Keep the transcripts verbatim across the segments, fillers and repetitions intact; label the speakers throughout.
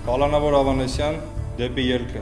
Speaker 1: Պալանավոր Ավանեսյան, դեպի ելքը։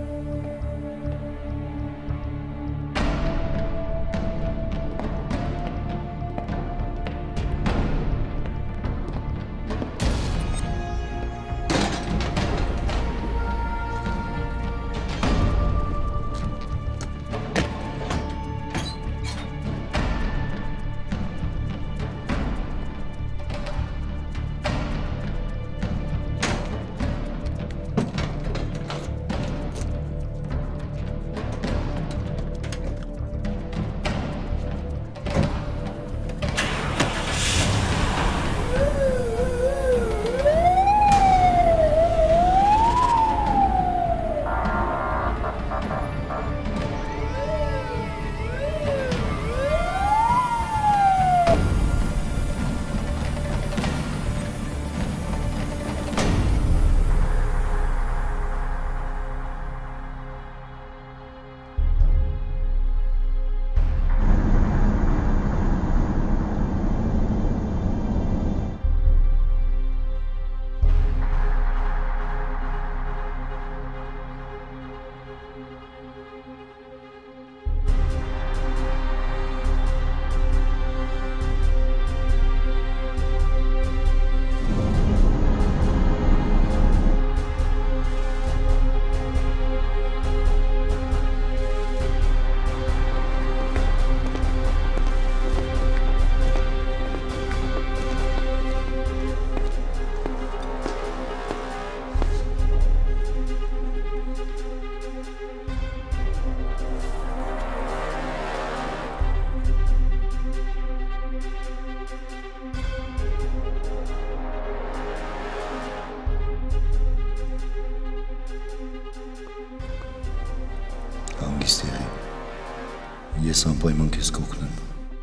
Speaker 2: Ես անպայման քեզ կօգնեմ։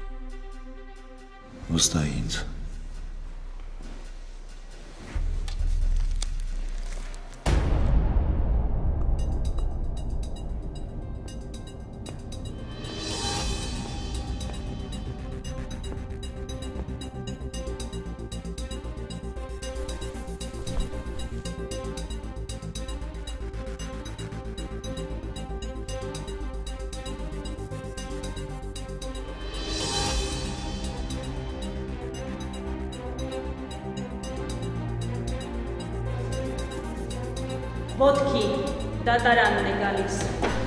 Speaker 2: Վստահ ինձ։
Speaker 3: Ոտքի, դատարանն է գալիս։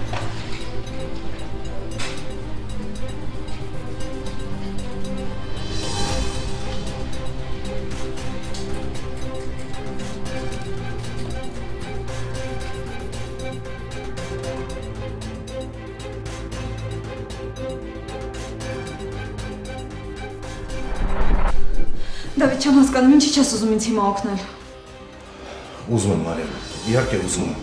Speaker 4: Դավիթ, չեմ հասկանում, ինչի չես ուզում ինձ հիմա օգնել։
Speaker 5: Ուզում եմ, Մարիամ, իհարկե ուզում եմ։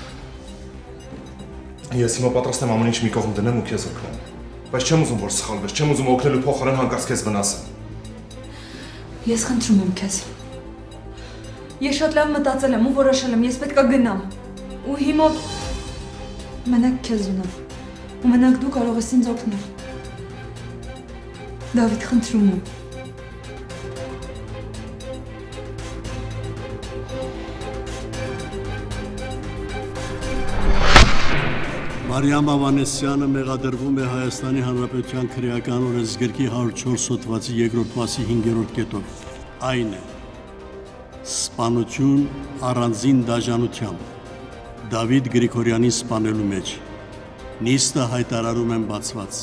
Speaker 5: Ես հիմա պատրաստ եմ ամեն ինչ մի կողմ դնեմ ու քեզ օգնեմ։ Բայց չեմ ուզում, որ սխալվես, չեմ ուզում օգնելու փոխարեն հանկարծ քեզ վնասեմ։
Speaker 4: Ես խնդրում եմ քեզ։ Ես շատ լավ մտածել եմ ու որոշել եմ, ես պետք է գնամ։ Ու հիմա մենակ քեզ ունեմ։ Ու մենակ դու կարող ես ինձ օգնել։ Դավիթ, խնդրում եմ։
Speaker 6: Մարիամ Ավանեսյանը մեղադրվում է Հայաստանի Հանրապետության քրեական օրենսգրքի հարյուր չորս հոդվածի երկրորդ մասի հինգերորդ կետով։ Այն է. սպանություն առանձին դաժանությամբ Դավիթ Գրիգորյանի սպանելու մեջ։ Նիստը հայտարարում եմ բացված։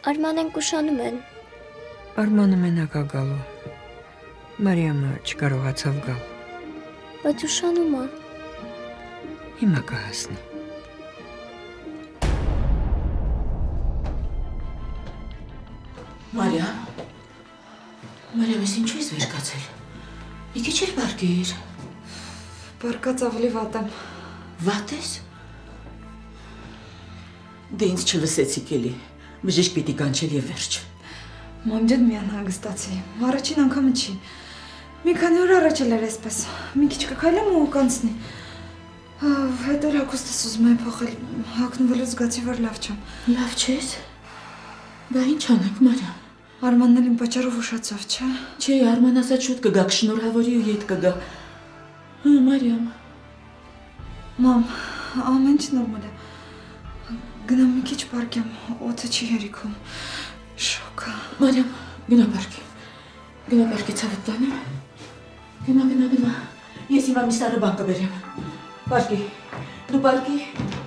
Speaker 7: Արմանեն կուշանում են։
Speaker 8: Արմանը մենակ ա գալու։ Մարիամը չկարողացավ գալ։
Speaker 7: Բայց ուշանում ա։
Speaker 8: Հիմա կհասնի։
Speaker 9: Մարիամ, Մարիամ, ես ինչու ես վերկացել։ Մի քիչ էլ բարգիր։
Speaker 4: Բարկած ավելի վատ եմ։
Speaker 9: Վատ ես։ Դե ինձ չլսեցիք էլի։ Բժիշկ պիտի կանչել եւ վերջ։
Speaker 4: Մամ ջան, մի անհանգստացի։ Առաջին անգամը չի։ Մի քանի օր առաջ էլ էր այսպես։ Մի քիչ կքայլեմ ու կանցնի։ Հետո հագուստս ուզում եմ փոխել։ Հագնվելուց զգացի, որ լավ չեմ։
Speaker 9: Լավ չես։ Բա ինչ անենք, Մարիամ։
Speaker 4: Արմանն էլ իմ պատճառով ուշացավ, չէ՞։
Speaker 9: Չէ, Արման ասաց շուտ կգա, կշնորհավորի ու ետ կգա։ Հա, Մարիամ։
Speaker 4: Մամ, ամեն ինչ նորմալ է։ Գնամ մի քիչ պարկեմ, օդը չի հերիքում։ Շոկ է։
Speaker 9: Մարիամ, գնա պարկի։ Գնա պարկի ցավդ տանեմ։ Գնա, գնա, գնա։ Ես հիմա մի սարը բան կբերեմ։ Պարկի։ Դու պարկի։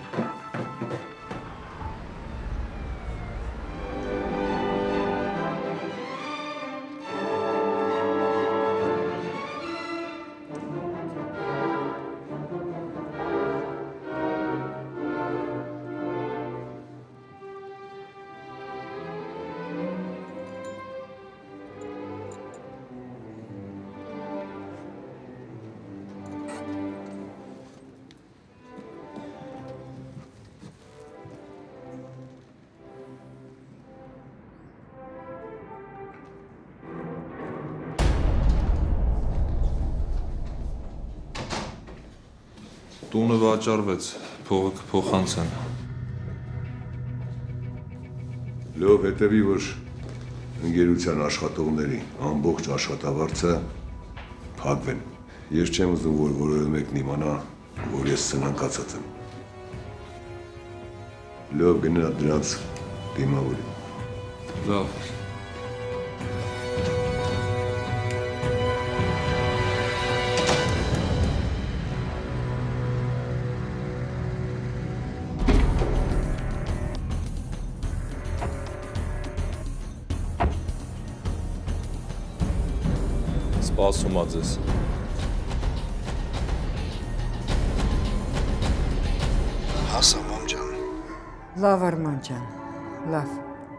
Speaker 1: Տունը վաճառվեց, փողը կփոխանցեն։
Speaker 2: Լավ, հետևի, որ ընկերության աշխատողների ամբողջ աշխատավարձը փակվեն։ Ես չեմ ուզում, որ որևէ մեկն իմանա, որ ես սնանկացած եմ։ Լավ, գնա դրանց դիմավորի։
Speaker 1: Լավ։ Սպասում ա ձեզ։
Speaker 2: Հասա, մամ ջան։
Speaker 8: Լավ Արման ջան, լավ։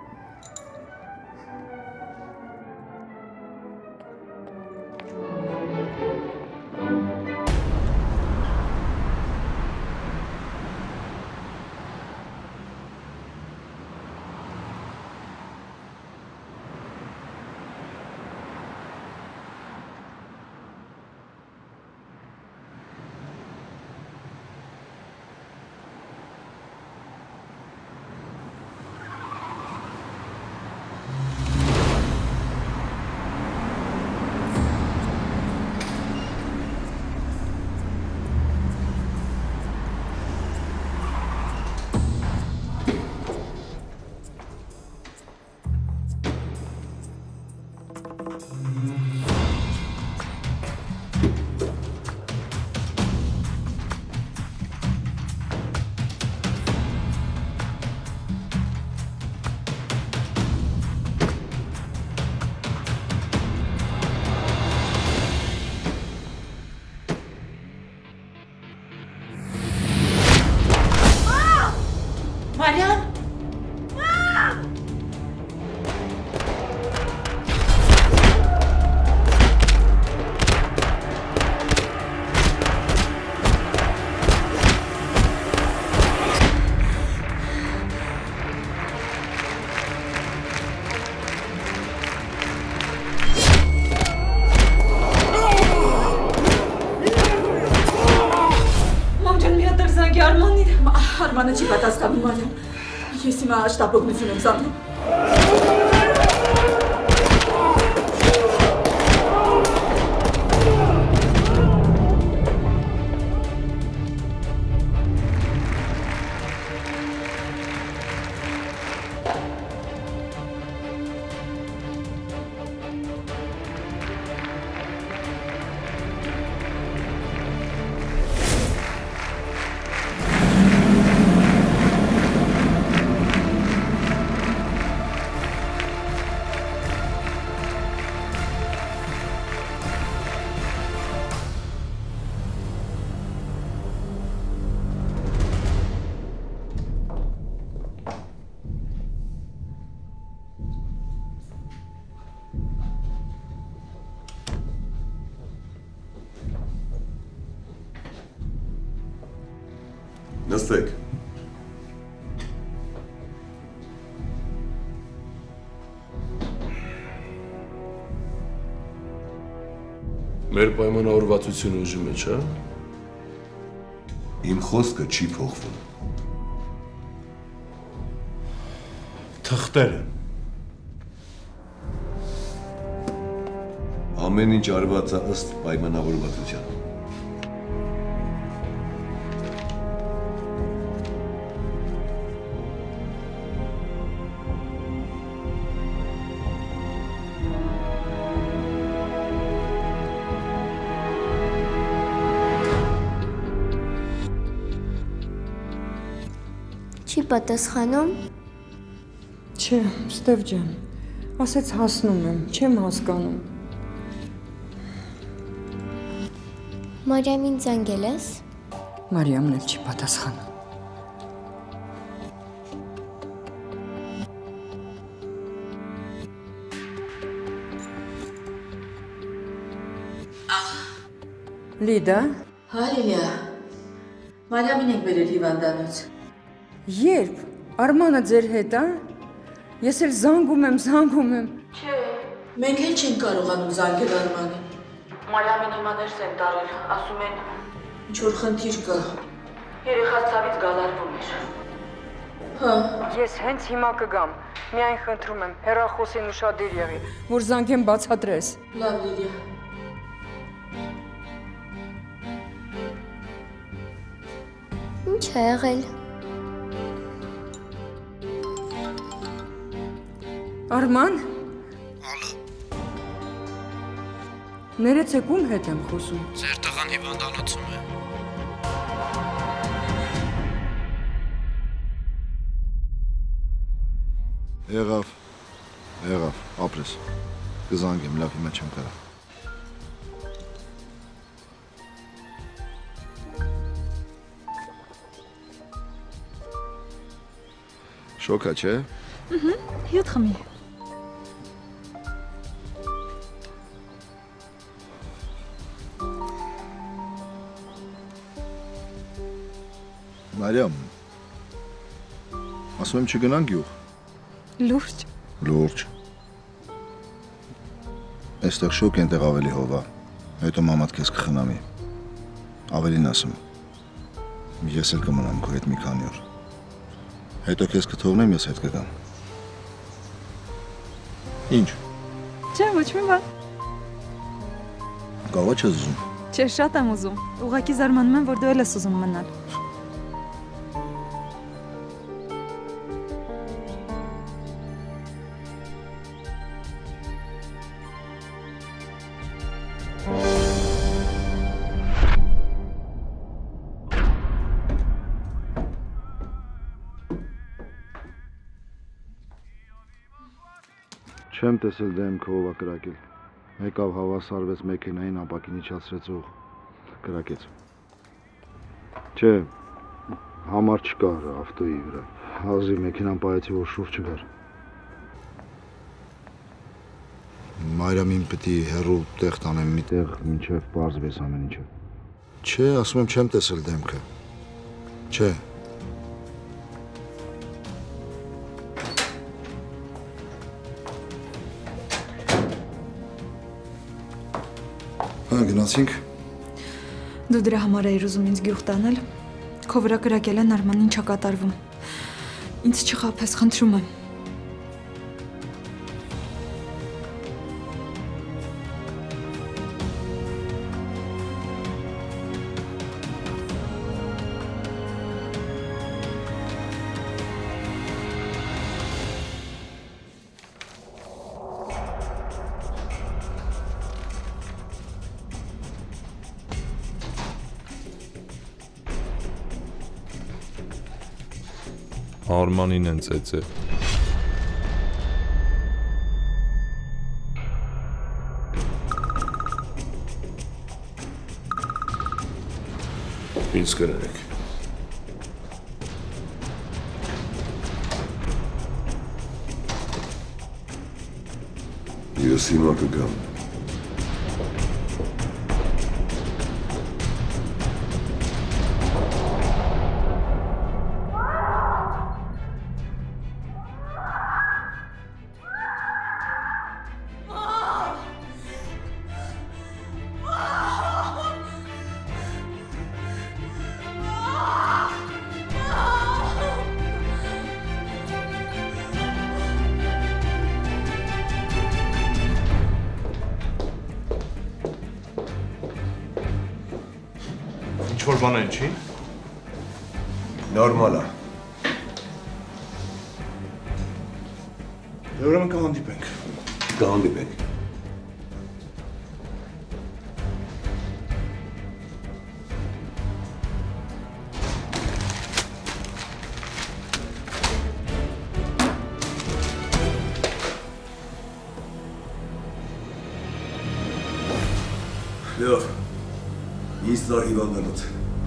Speaker 9: Մարիամ։ Արմանը չի պատասխանում, Մարիամ։ Ես հիմա շտապօգնություն եմ զանգում։
Speaker 2: Նստեք։
Speaker 10: Մեր պայմանավորվածությունը ուժի մեջ, հա։
Speaker 2: Իմ խոսքը չի փոխվում։
Speaker 5: Թղթերը։
Speaker 2: Ամեն ինչ արված է ըստ պայմանավորվածության։
Speaker 7: Չի պատասխանում։
Speaker 8: Չէ, Ստև ջան, ասեց հասնում եմ, չեմ հասկանում։
Speaker 7: Մարիամին զանգել ես։
Speaker 8: Մարիամն էլ չի պատասխանում։ Լիդա։
Speaker 9: Հա, Լիլիա։ Մարիամին ենք բերել հիվանդանոց։
Speaker 8: Երբ Արմանը ձեր հետ, ա։ Ես էլ զանգում եմ, զանգում եմ։
Speaker 9: Չէ, մենք էլ չենք կարողանում զանգել Արմանին։ Մարիամին հիմա ներս են տարել, ասում են ինչ-որ խնդիր կա։ Երեխան ցավից գալարվում էր։ Հա։
Speaker 8: Ես հենց հիմա կգամ։ Միայն խնդրում եմ, հեռախոսին ուշադիր եղի, որ զանգեմ բացատրես։
Speaker 9: Լավ, Լիլիա։
Speaker 7: Ինչ է եղել։
Speaker 8: Արման։ Ներեցեք, ում հետ եմ խոսում։
Speaker 11: Ձեր տղան հիվանդանոցում է։
Speaker 12: Եղավ, եղավ, ապրես, կզանգեմ, լավ, հիմա չեմ կարա։ Շոքա, չէ։
Speaker 4: Ըհը, հյութ խմի։
Speaker 12: Մարիամ, ասում եմ չգնանք գյուղ։
Speaker 4: Լուրջ։
Speaker 12: Լուրջ։ Այստեղ շոկ ենտեղ ավելի հովա, հետո մամատ քեզ կխնամի։ Ավելին ասում, ես էլ կմնամ քո հետ մի քանի օր։ Հետո քեզ կթողնեմ, ես հետ կգամ։ Ինչ։
Speaker 4: Չէ, ոչ մի բան։
Speaker 12: Կաղա չես ուզում։
Speaker 4: Չէ, շատ եմ ուզում։ Ուղղակի զարմանում եմ, որ դու էլ ես ուզում մնալ։
Speaker 12: Չեմ տեսել դեմ քովա կրակել։ Եկավ հավասարվեց մեքենային ապակին իջացրեց ուղ, կրակեց։ Չէ, համար չկար ավտոյի վրա։ Հազի մեքենան պայեցի, որ շուրջ չկար։ Մարիամին պետք է հեռու տեղ տանեմ մի տեղ, մինչև պարզվես ամեն ինչը։ Չէ, ասում եմ չեմ տեսել դեմքը։ Չէ։ Հա, գնացինք։
Speaker 4: Դու դրա համար էիր ուզում ինձ գյուղ տանել։ Քո վրա կրակել են Արման, ինչա կատարվում։ Ինձ չխաբես, խնդրում եմ։
Speaker 1: Արմանին են ծեծել։
Speaker 10: Ինձ կրեք։
Speaker 2: Ես հիմա կգամ։
Speaker 5: Նոր բան են չի։
Speaker 2: Նորմալ է։
Speaker 5: Դե ուրեմն կհանդիպենք։
Speaker 2: Կհանդիպենք։ Լավ, ինձ դար հիվանդանոց։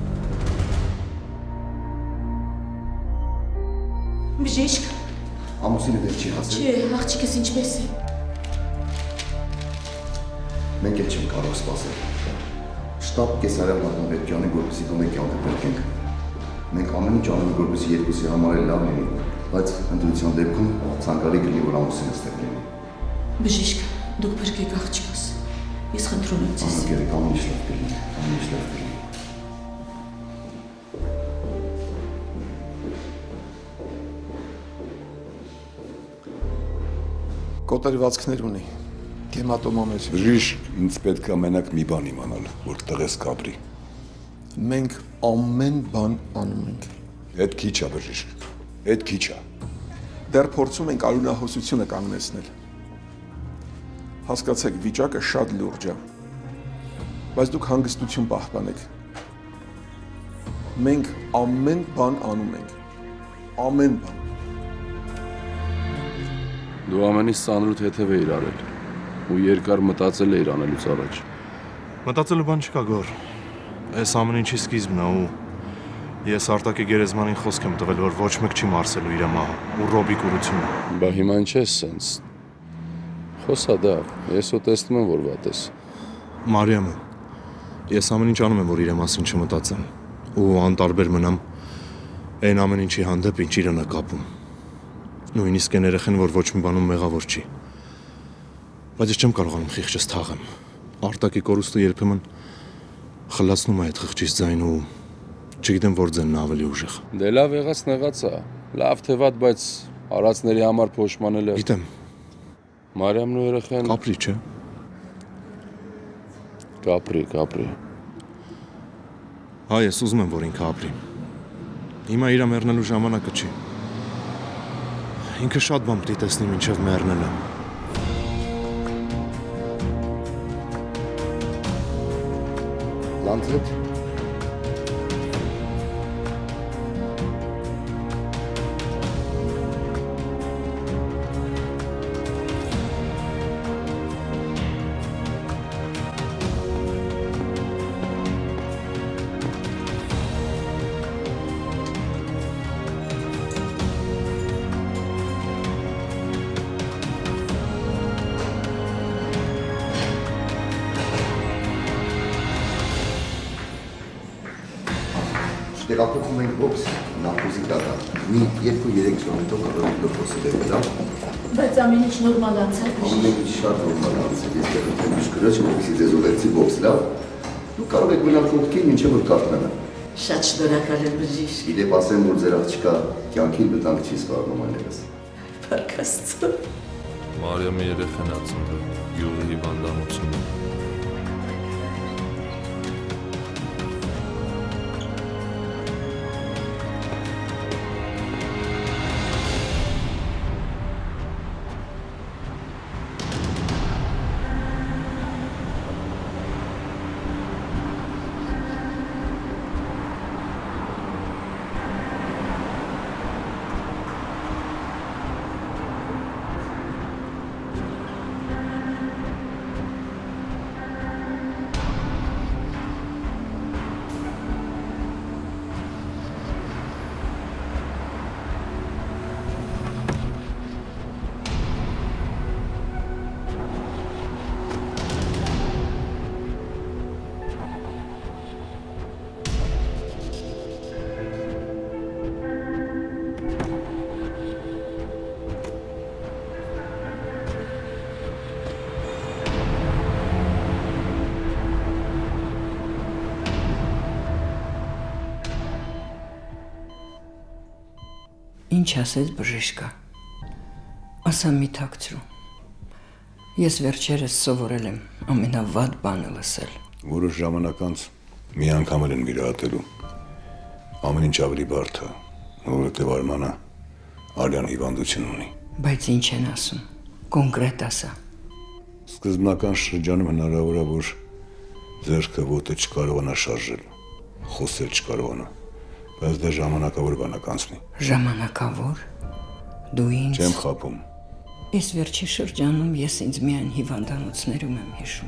Speaker 9: Բժիշկ։
Speaker 12: Ամուսինը դեռ չի հասել։
Speaker 9: Չէ, աղջիկս ինչպես է։
Speaker 12: Մենք էլ չենք կարող սպասել։ Շտաբ կեսարյան մատնապետյանը, որպեսզի դու մեկ կյանքը բերքենք։ Մենք ամեն ինչ անում ենք, որպեսզի երկուսի համար էլ լավ լինի, բայց ընտրության դեպքում ցանկալի կլինի, որ ամուսինը ստեղ լինի։
Speaker 9: Բժիշկ, դուք փրկեք աղջիկս։ Ես խնդրում եմ ձեզ։
Speaker 12: Անկերեք, ամեն ինչ լավ կլինի, ամեն ինչ լավ կլինի։
Speaker 13: Կոտրվածքներ ունի, հեմատոմաներ։
Speaker 2: Բժիշկ, ինձ պետք է մենակ մի բան իմանալ, որ տղես կապրի։
Speaker 13: Մենք ամեն բան անում ենք։
Speaker 2: Էդ քիչ է, բժիշկ, էդ քիչ է։
Speaker 13: Դեռ փորձում ենք արյունահոսությունը կանգնեցնել։ Հասկացեք, վիճակը շատ լուրջ է, բայց դուք հանգստություն պահպանեք։ Մենք ամեն բան անում ենք, ամեն բան։
Speaker 10: Դու ամենից ծանրուտ հետև էիր արել ու երկար մտածել էիր անելուց առաջ։
Speaker 5: Մտածելու բան չկա գոր։ Այս ամեն ինչի սկիզբն է ու ես Արտակի գերեզմանին խոսք եմ տվել, որ ոչ մեկ չի մարսելու իր մահը ու Ռոբի կուրությունը։
Speaker 10: Բա հիմա ինչ ես սենց։ Խոսա դա, ես ու տեսնում եմ, որ վատ ես։
Speaker 5: Մարիամը, ես ամեն ինչ անում եմ, որ իր մասին չմտածեմ ու անտարբեր մնամ այն ամեն ինչի հանդեպ, ինչ իրան է կապում։ Նույնիսկ այն երեխեն, որ ոչ մի բանում մեղավոր չի։ Բայց ես չեմ կարողանում խիղճս թաղեմ։ Արտակի կորուստը երբեմն խլացնում է այդ խղճից ձայն ու չգիտեմ որ ձենն ավելի ուժեղ։
Speaker 10: Դե լավ եղած նեղած է, լավ թե վատ, բայց արածների համար փոշմանելը։
Speaker 5: Գիտեմ։
Speaker 10: Մարիամն ու երեխեն
Speaker 5: կապրի, չէ։
Speaker 10: Կապրի, կապրի։
Speaker 5: Հա, ես ուզում եմ, որ ինքը ապրի։ Հիմա իրա մեռնելու ժամանակը չի։ Ինքը շատ բան պիտի տեսնի մինչև մեռնելը։
Speaker 12: Լանցրեց։ Տեղափոխում ենք բոքս, նարկոզի դատա։ Մի երկու երեք ժամ հետո կարող ենք դոկոսի դեպել, հա։
Speaker 9: Բայց ամեն ինչ նորմալ անցավ։
Speaker 12: Ամեն ինչ շատ նորմալ անցավ։ Ես դեռ եմ շքրոջ, որպեսզի ձեզ ուղեկցի բոքս, լավ։ Դուք կարող եք մնալ խոտքին, մինչև որ կարթնանա։
Speaker 9: Շատ շնորհակալ եմ, բժիշկ։
Speaker 12: Իդեպ ասեմ, որ ձեր աղջիկա կյանքին վտանգ չի սպառնում այլևս։
Speaker 9: Փառք Աստծո։
Speaker 1: Մարիամի երեխան ա ծնվել, յուղի հիվանդանոցում։
Speaker 14: Ինչ ասեց բժիշկը, ասա մի թաքցրու, ես վերջերս սովորել եմ ամենավատ բանը լսել։
Speaker 2: Որոշ ժամանակ անց Մի անգամ էլ են վիրահատելու։ Ամեն ինչ ավելի բարդ է, որովհետև Արմանը Արյան հիվանդություն ունի։
Speaker 14: Բայց ինչ են ասում, կոնկրետ ասա։
Speaker 2: Սկզբնական շրջանում հնարավոր է, որ ձեռքը ոտը չկարողանա շարժել, խոսել չկարողանա, բայց դա ժամանակավոր բան կանցնի։
Speaker 14: Ժամանակավոր։ Դու ինձ
Speaker 2: Չեմ խաբում։
Speaker 14: Այս վերջի շրջանում ես ինձ միայն հիվանդանոցներում եմ հիշում։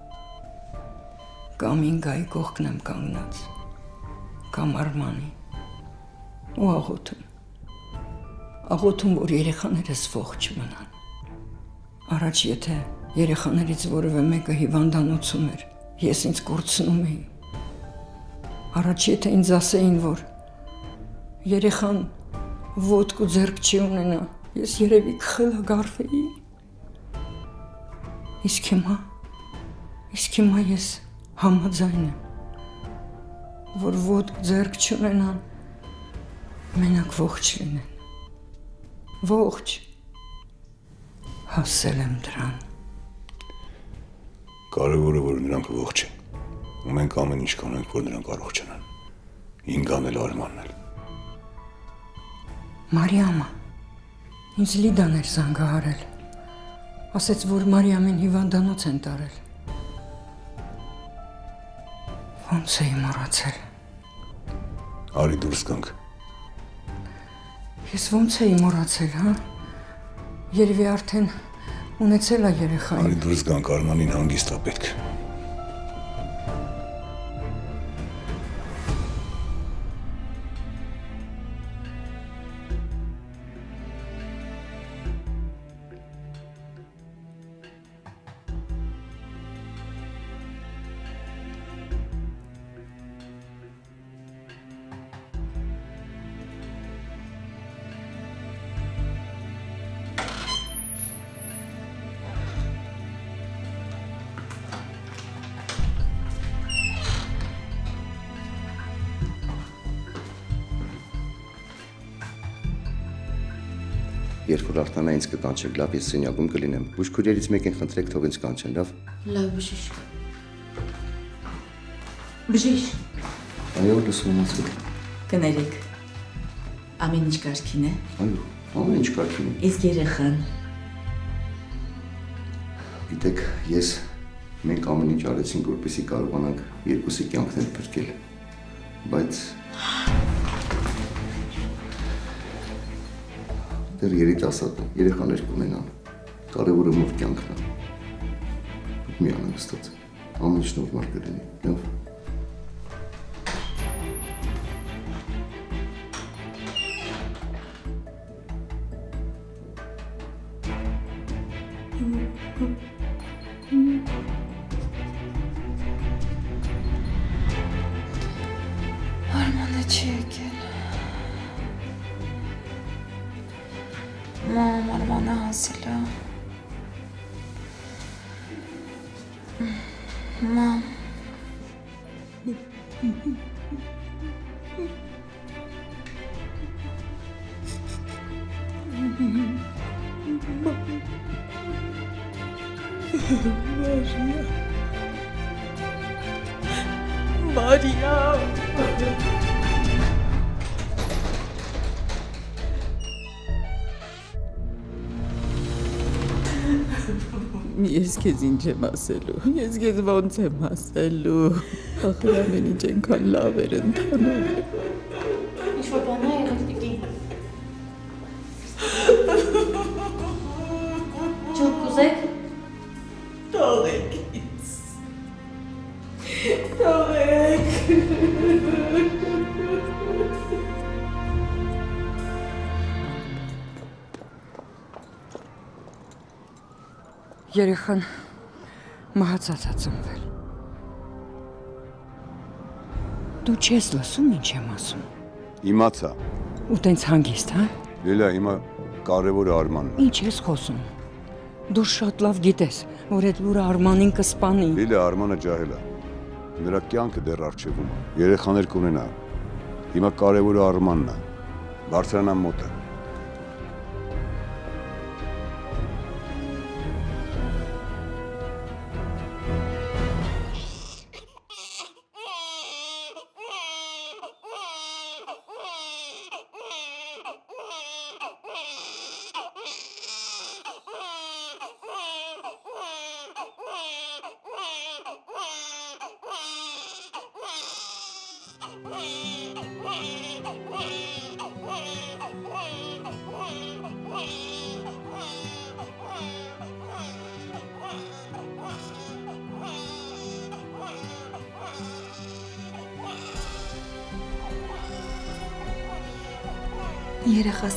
Speaker 14: Կամ Ինգայի կողքն եմ կանգնած, կամ Արմանի ու աղոթում։ Աղոթում, որ երեխաներս ողջ մնան։ Առաջ եթե երեխաներից որևէ մեկը հիվանդանոցում էր, ես ինձ կորցնում էի։ Առաջ եթե ինձ ասեին, որ երեխան ոտք ու ձեռք չի ունենա, ես երևի կխելագարվեի։ Իսկ հիմա, իսկ հիմա ես համաձայն եմ, որ ոտք ձեռք չունենան, մենակ ողջ լինեն։ Ողջ։ Հասել եմ դրան։
Speaker 2: Կարևորը, որ նրանք ողջ են, ու մենք ամեն ինչ կանենք, որ նրանք առողջանան։ Ինգան էլ Արմանն էլ։
Speaker 14: Մարիամը ինձ Լիդան էր զանգահարել, ասեց, որ Մարիամին հիվանդանոց են տարել։ Ոնց էի մոռացել։
Speaker 2: Արի դուրս գանք։
Speaker 14: Ես ոնց էի մոռացել, հա։ Երևի արդեն ունեցել է երեխային։
Speaker 2: Արի դուրս գանք, Արմանին հանգիստ է պետք։
Speaker 15: Երբ որ արտանա ինձ կկանչեք, լավ, ես սենյակում կլինեմ։ Բուժքույրերից մեկին խնդրեք, թող ինձ կանչեն, լավ։
Speaker 9: Լավ, բժիշկ։ Բժիշկ։
Speaker 15: Այո, լսում եմ ասել։
Speaker 9: Կներեք։ Ամեն ինչ կարգին է։
Speaker 15: Այո, ամեն ինչ կարգին է։
Speaker 9: Իսկ երեխան։
Speaker 15: Գիտեք, ես մենք ամեն ինչ արեցինք, որպեսզի կարողանանք երկուսի կյանքներ փրկել։ Բայց դեռ երիտասարդ երեխաներ կունենան, կարևորը մոր կյանքն է։ Մի անհանգստացեք, ամեն ինչ նորմալ կլինի, լավ։
Speaker 4: Արմանը չի եկել։ Մամ, Արմանը հասել է։ Մամ։
Speaker 9: Մարիա։
Speaker 16: Ես քեզ ինչ եմ ասելու, ես քեզ ոնց եմ ասելու, ախր ամեն ինչ այնքան լավ էր ընթանում։
Speaker 9: Ինչ-որ բան է եղել տիկին։ Ջուր կուզեք։
Speaker 16: Թողեք ինձ։ Թողեք։
Speaker 14: Երեխան մահացած է ծնվել։ Դու չես լսում ինչ եմ ասում։
Speaker 2: Իմացա։
Speaker 14: Ու տենց հանգիստ, հա։
Speaker 2: Լիլա, հիմա կարևորը Արմանն է։
Speaker 14: Ինչ ես խոսում։ Դու շատ լավ գիտես, որ այդ լուրը Արմանին կսպանի։
Speaker 2: Լիլա, Արմանը ջահել է։ Նրա կյանքը դեռ առջևում է։ Երեխաներ կունենա։ Հիմա կարևորը Արմանն է։ Բարձրանան մոտ է։
Speaker 4: Երեխաս։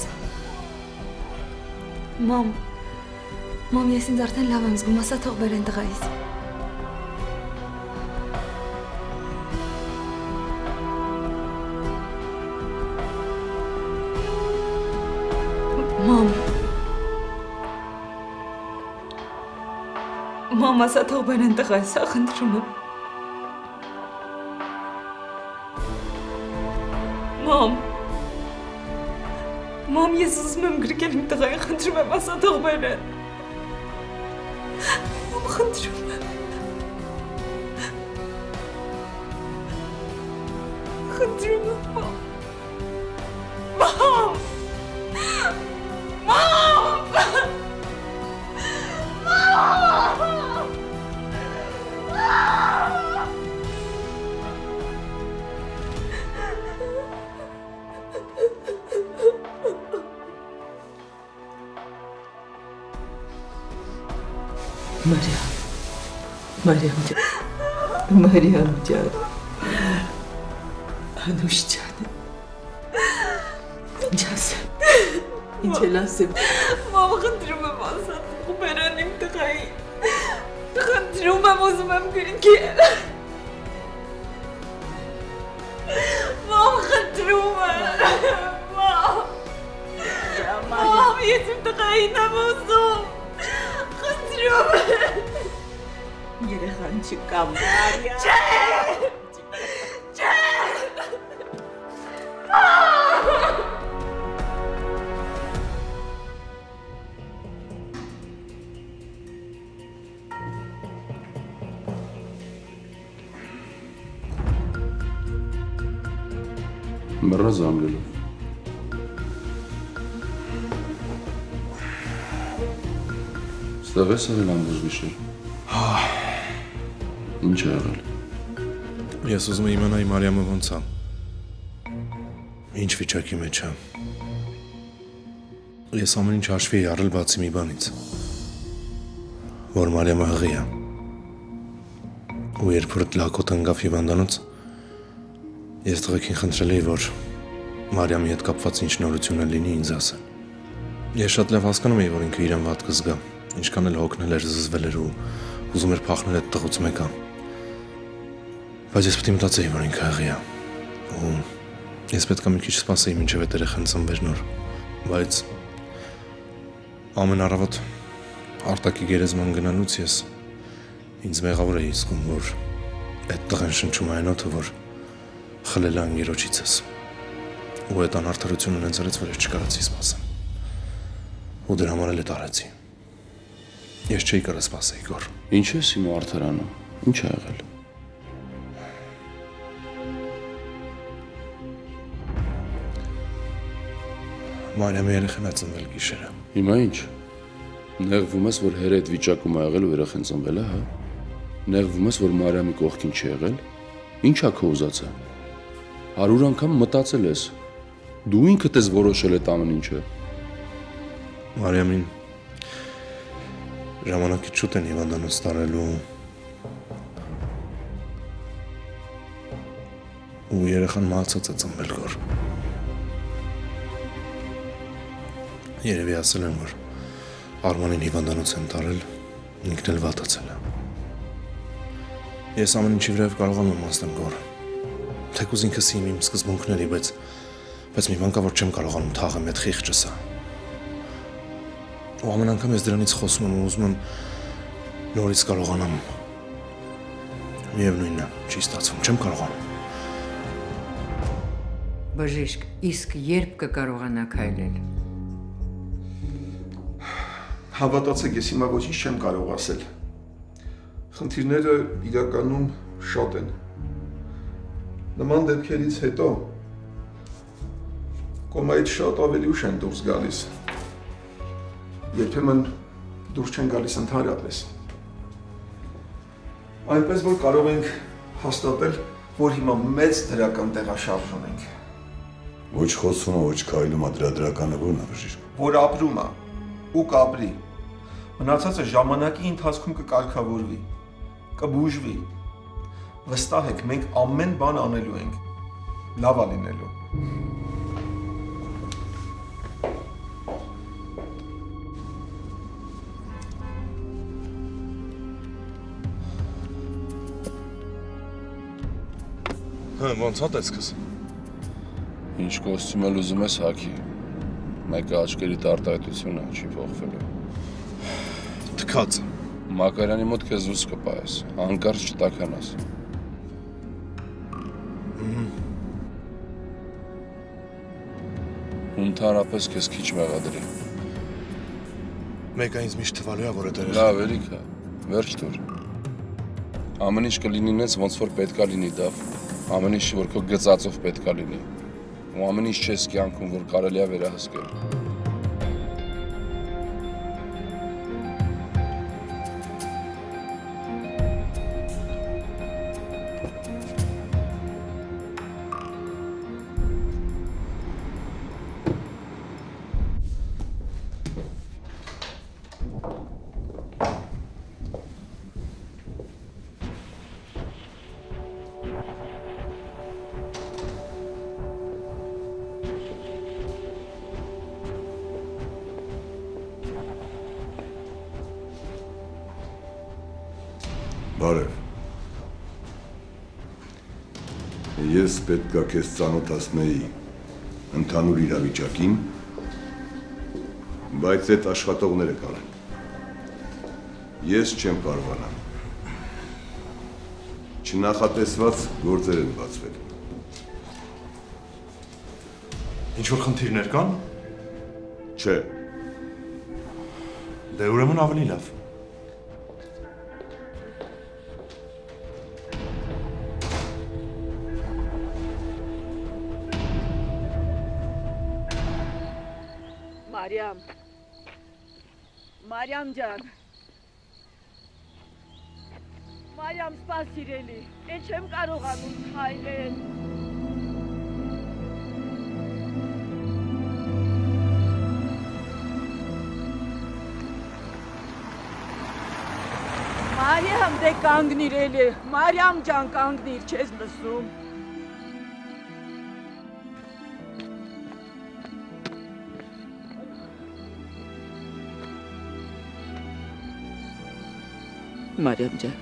Speaker 4: Մամ, մամ, ես ինձ արդեն լավ եմ զգում, ասա թող բերեն տղայիս։ Մամ, մամ, ասա թող բերեն տղայիս, խնդրում եմ։ Մամ, մամ, ես ուզում եմ գրկել իմ տղային, խնդրում եմ, ասա թող բերեն։ Մամ, խնդրում եմ։ Խնդրում եմ, մամ։ Մամ! Մամ!
Speaker 16: Մարիամ, Մարիամ ջան, Մարիամ ջան, Անուշ ջան, ինչ ասեմ, ինչ էլ ասեմ։
Speaker 4: Մամ, խնդրում եմ, ասա թող բերեն իմ տղային, խնդրում եմ, ուզում եմ գրկել։ Մամ, խնդրում եմ, մամ, մամ, ես իմ տղային եմ ուզում։
Speaker 16: Երեխան չկա, Մարիամ։
Speaker 4: Չէ! Չէ!
Speaker 10: Մռա զանգելով։ Ստեղ ես արել ամբողջ գիշեր։ Ինչ է եղել։
Speaker 5: Ես ուզում եմ իմանալ Մարիամը ոնց է։ Ինչ վիճակի մեջ է։ Ես ամեն ինչ հաշվի էի առել բացի մի բանից, որ Մարիամը հղի է։ Ու երբ որ լակոտ ընկավ հիվանդանոց, ես տղեկին խնդրել էի, որ Մարիամի հետ կապված ինչ նորություն լինի ինձ ասել։ Ես շատ լավ հասկանում էի, որ ինքը իրան վատ կզգա, ինչքան էլ հոգնել էր, զզվել էր ու ուզում էր փախնել այդ տղուց մեկը։ Բայց ես պետք է մտածեի, որ ինքը հղի է։ Ու ես պետք է մի քիչ սպասեի, մինչև այդ երեխան ծնվեր նոր։ Բայց ամեն առավոտ արտակի գերեզման գնալուց ես ինձ մեղավոր էի զգում, որ այդ տղեն շնչում է այն օդը, որ խլել է անգերոջիցս։ Ու այդ անարդարությունը ինձ արեց, որ ես չկարողացի սպասեմ։ Ու դրա համար էլ տարեցի։ Ես չէի կարող սպասել, Իգոր։
Speaker 10: Ինչ ես հիմա արդարանում։ Ինչ է եղել։
Speaker 5: Մարիամի երեխան է ծնվել գիշերը։
Speaker 10: Հիմա ինչ։ Նեղվում ես, որ հերը այդ վիճակում է եղել ու երեխան ծնվել է, հա։ Նեղվում ես, որ Մարիամի կողքին չի եղել։ Ինչ է քո ուզածը։ Հարյուր անգամ մտածել ես։ Դու ինքդ ես որոշել այդ ամեն ինչը։
Speaker 5: Մարիամին ժամանակից շուտ են հիվանդանոց տարելու ու երեխան մահացած է ծնվել գոր։ Երևի ասել են, որ Արմանին հիվանդանոց են տարել, ինքն էլ վատացել է։ Ես ամեն ինչի վրայով կարողանում եմ ասեմ գոր։ Թեկուզ ինքս իմ իմ սկզբունքների, բայց բայց մի բան կա, որ չեմ կարողանում թաղեմ այդ խիղճս։ Ու ամեն անգամ ես դրանից խոսում եմ ու ուզում եմ նորից կարողանամ։ Միևնույնն է, չի ստացվում, չեմ կարողանում։
Speaker 14: Բժիշկ, իսկ երբ կկարողանա քայլել։
Speaker 13: Հավատացեք, ես հիմա ոչինչ չեմ կարող ասել։ Խնդիրները իրականում շատ են։ Նման դեպքերից հետո կոմայից շատ ավելի ուշ են դուրս գալիս։ Երբեմն դուրս չեն գալիս ընդհանրապես։ Այնպես որ կարող ենք հաստատել, որ հիմա մեծ դրական տեղաշարժ ունենք։
Speaker 2: Ոչ խոսումը, ոչ քայլումը դրա դրականը ո՞րն է, բժիշկ։
Speaker 13: Որ ապրում է ու կապրի։ Մնացածը ժամանակի ընթացքում կկարգավորվի, կբուժվի։ Վստահ եք, մենք ամեն բան անելու ենք։ Լավ է լինելու։
Speaker 5: եմ, ոնց հա տեսքս։
Speaker 10: Ինչ կոստյում էլ ուզում ես հագի։ Մեկը աչքերիդ արտահայտությունը չի փոխվելու։
Speaker 5: Թքած։
Speaker 10: Մակարյանի մոտ քեզ դուրս կպայես, հանկարծ չտաքանաս։ Ընդհանրապես քեզ քիչ մեղադրի։
Speaker 5: Մեկը ինձ միշտ թվալու է, որ այդ
Speaker 10: Լավ, երիքա, վերջ տուր։ Ամեն ինչ կլինի նենց, ոնց որ պետքա լինի դա, ամեն ինչ որ քո գծածով պետքա լինի, ու ամեն ինչ չես կյանքում, որ կարելի է վերահսկել։
Speaker 2: Բարև։ Ես պետքա քեզ ծանոթացնեի ընդհանուր իրավիճակին, բայց այդ աշխատողները կանեն։ Ես չեմ կարողանա։ Չնախատեսված գործեր են բացվել։
Speaker 5: Ինչ-որ խնդիրներ կան։
Speaker 2: Չէ։
Speaker 5: Դե ուրեմն ավելի լավ։
Speaker 17: Մարիամ, Մարիամ ջան, Մարիամ սպաս սիրելի, են չեմ կարողանում հայրեն։ Մարիամ դե կանգնիր էլի, Մարիամ ջան կանգնիր, չես լսում։ Մարիամ ջան,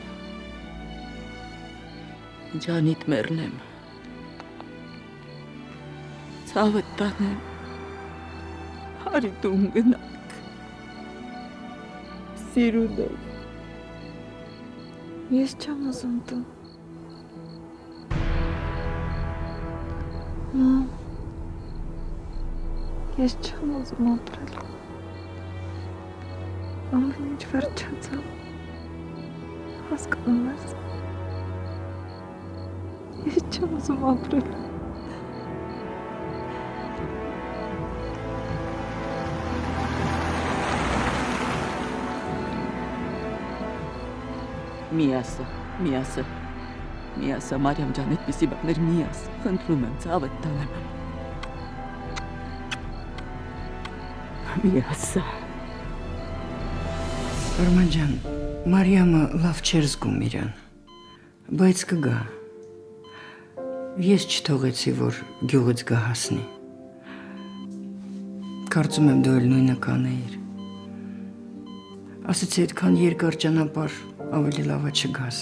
Speaker 17: ջանիդ մեռնեմ, ցավդ տանեմ, հարի տուն գնանք, սիրուն եմ։
Speaker 4: Ես չեմ ուզում տուն։ Մամ, ես չեմ ուզում ապրել։ Ամեն ինչ վերջացավ։ Հասկանում ես։ Ես չեմ ուզում ապրել։
Speaker 17: Մի ասա, մի ասա, մի ասա, Մարիամ ջան, այդպիսի բաներ մի ասա, խնդրում եմ, ցավդ տանեմ։ Մի ասա։
Speaker 14: Արման ջան, Մարիամը լավ չէր զգում իրան, բայց կգա։ Ես չթողեցի, որ գյուղից գա հասնի։ Կարծում եմ դու էլ նույնը կանեիր։ Ասեցի այդքան երկար ճանապարհ ավելի լավ է չգաս։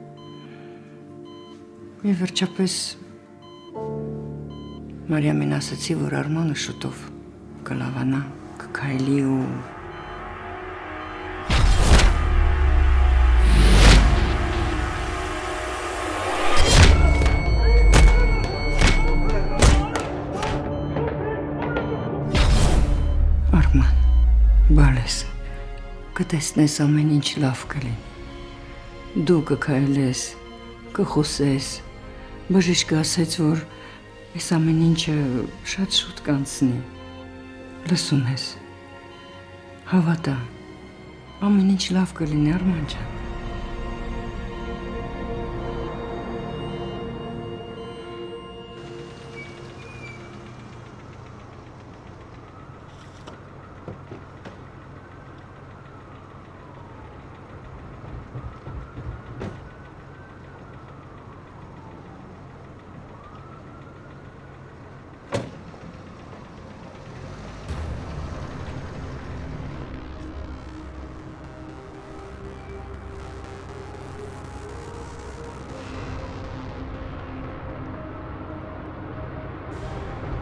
Speaker 14: Եվ վերջապես Մարիամին ասեցի, որ Արմանը շուտով կլավանա, կքայլի ու բալես, կտեսնես ամեն ինչ լավ կլինի։ Դու կքայլես, կխոսես, բժիշկը ասեց, որ այս ամեն ինչը շատ շուտ կանցնի։ Լսում ես, հավատա, ամեն ինչ լավ կլինի, Արման ջան։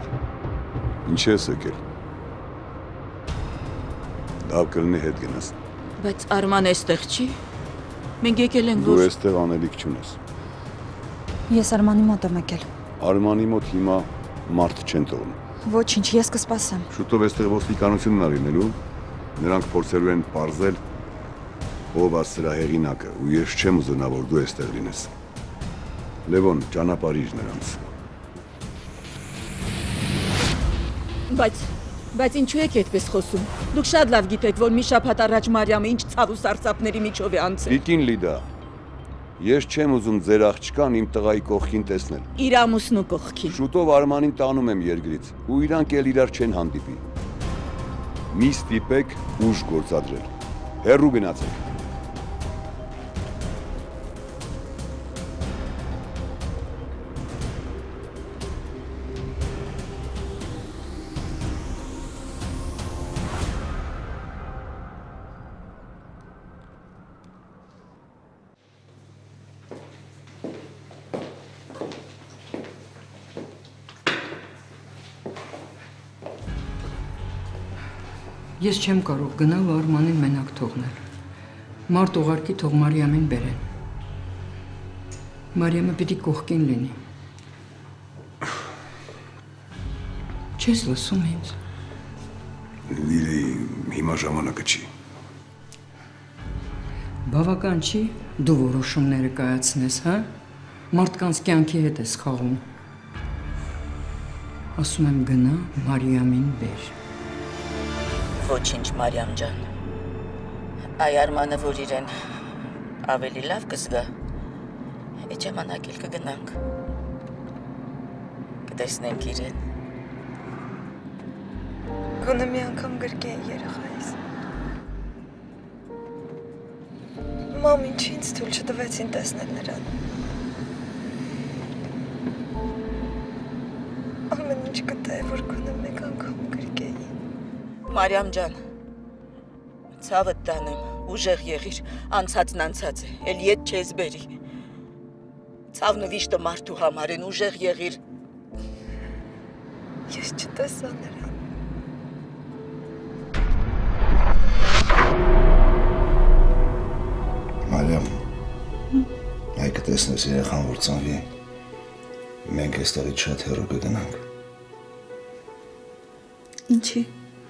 Speaker 2: Ինչ ես եկել։ Լավ կլինի հետ գնաս։
Speaker 17: Բայց Արման էստեղ չի։ Մենք եկել ենք
Speaker 2: Դու
Speaker 17: որ
Speaker 2: էստեղ անելիք չունես։
Speaker 4: Ես Արմանի մոտ եմ եկել։
Speaker 2: Արմանի մոտ հիմա մարդ չեն թողնում։
Speaker 4: Ոչինչ, ես կսպասեմ։
Speaker 2: Շուտով էստեղ ոստիկանությունն արինելու, նրանք փորձելու են պարզել ով է սրա հեղինակը, ու ես չեմ ուզենա, որ դու էստեղ լինես։ Լևոն, ճանապարհիր նրանց։
Speaker 17: Բայց բայց ինչու եք այդպես խոսում։ Դուք շատ լավ գիտեք, որ մի շաբաթ առաջ Մարիամը ինչ ցավ ու սարսափների միջով է անցել։
Speaker 2: Տիկին Լիդա, ես չեմ ուզում ձեր աղջկան իմ տղայի կողքին տեսնել։
Speaker 17: Իր ամուսնու կողքին։
Speaker 2: Շուտով Արմանին տանում եմ երկրից, ու իրանք էլ իրար չեն հանդիպի։ Մի ստիպեք ուժ գործադրել։ Հեռու գնացեք։
Speaker 14: Ես չեմ կարող գնալ ու Արմանին մենակ թողնել։ Մարդ ուղարկի թող Մարիամին բերեն։ Մարիամը պիտի կողքին լինի։ Չես լսում ինձ։
Speaker 2: Լիլի, հիմա ժամանակը չի։
Speaker 14: Բավական չի դու որոշումները կայացնես, հա? Մարդկանց կյանքի հետ ես խաղում։ Ասում եմ գնա Մարիամին բեր։
Speaker 17: Ոչինչ, Մարիամ ջան։ Այ Արմանը որ իրեն ավելի լավ կզգա, այդ ժամանակ էլ կգնանք։ Կտեսնենք իրեն։
Speaker 4: Գոնե մի անգամ գրկեի երեխայիս։ Մամ, ինչ ինձ թույլ չտվեցին տեսնել նրան։ Ամեն ինչ կտայի, որ գոնե մեկ անգամ գրկեի։
Speaker 17: Մարիամ ջան, ցավդ տանեմ, ուժեղ եղիր, անցածն անցած է, էլ ետ չես բերի։ Ցավն ու վիշտը մարդու համար են, ուժեղ եղիր։
Speaker 4: Ես չտեսա նրան։
Speaker 12: Մարիամ, այ կտեսնես երեխան որ ծնվի, մենք այստեղից շատ հեռու կգնանք։
Speaker 4: Ինչի։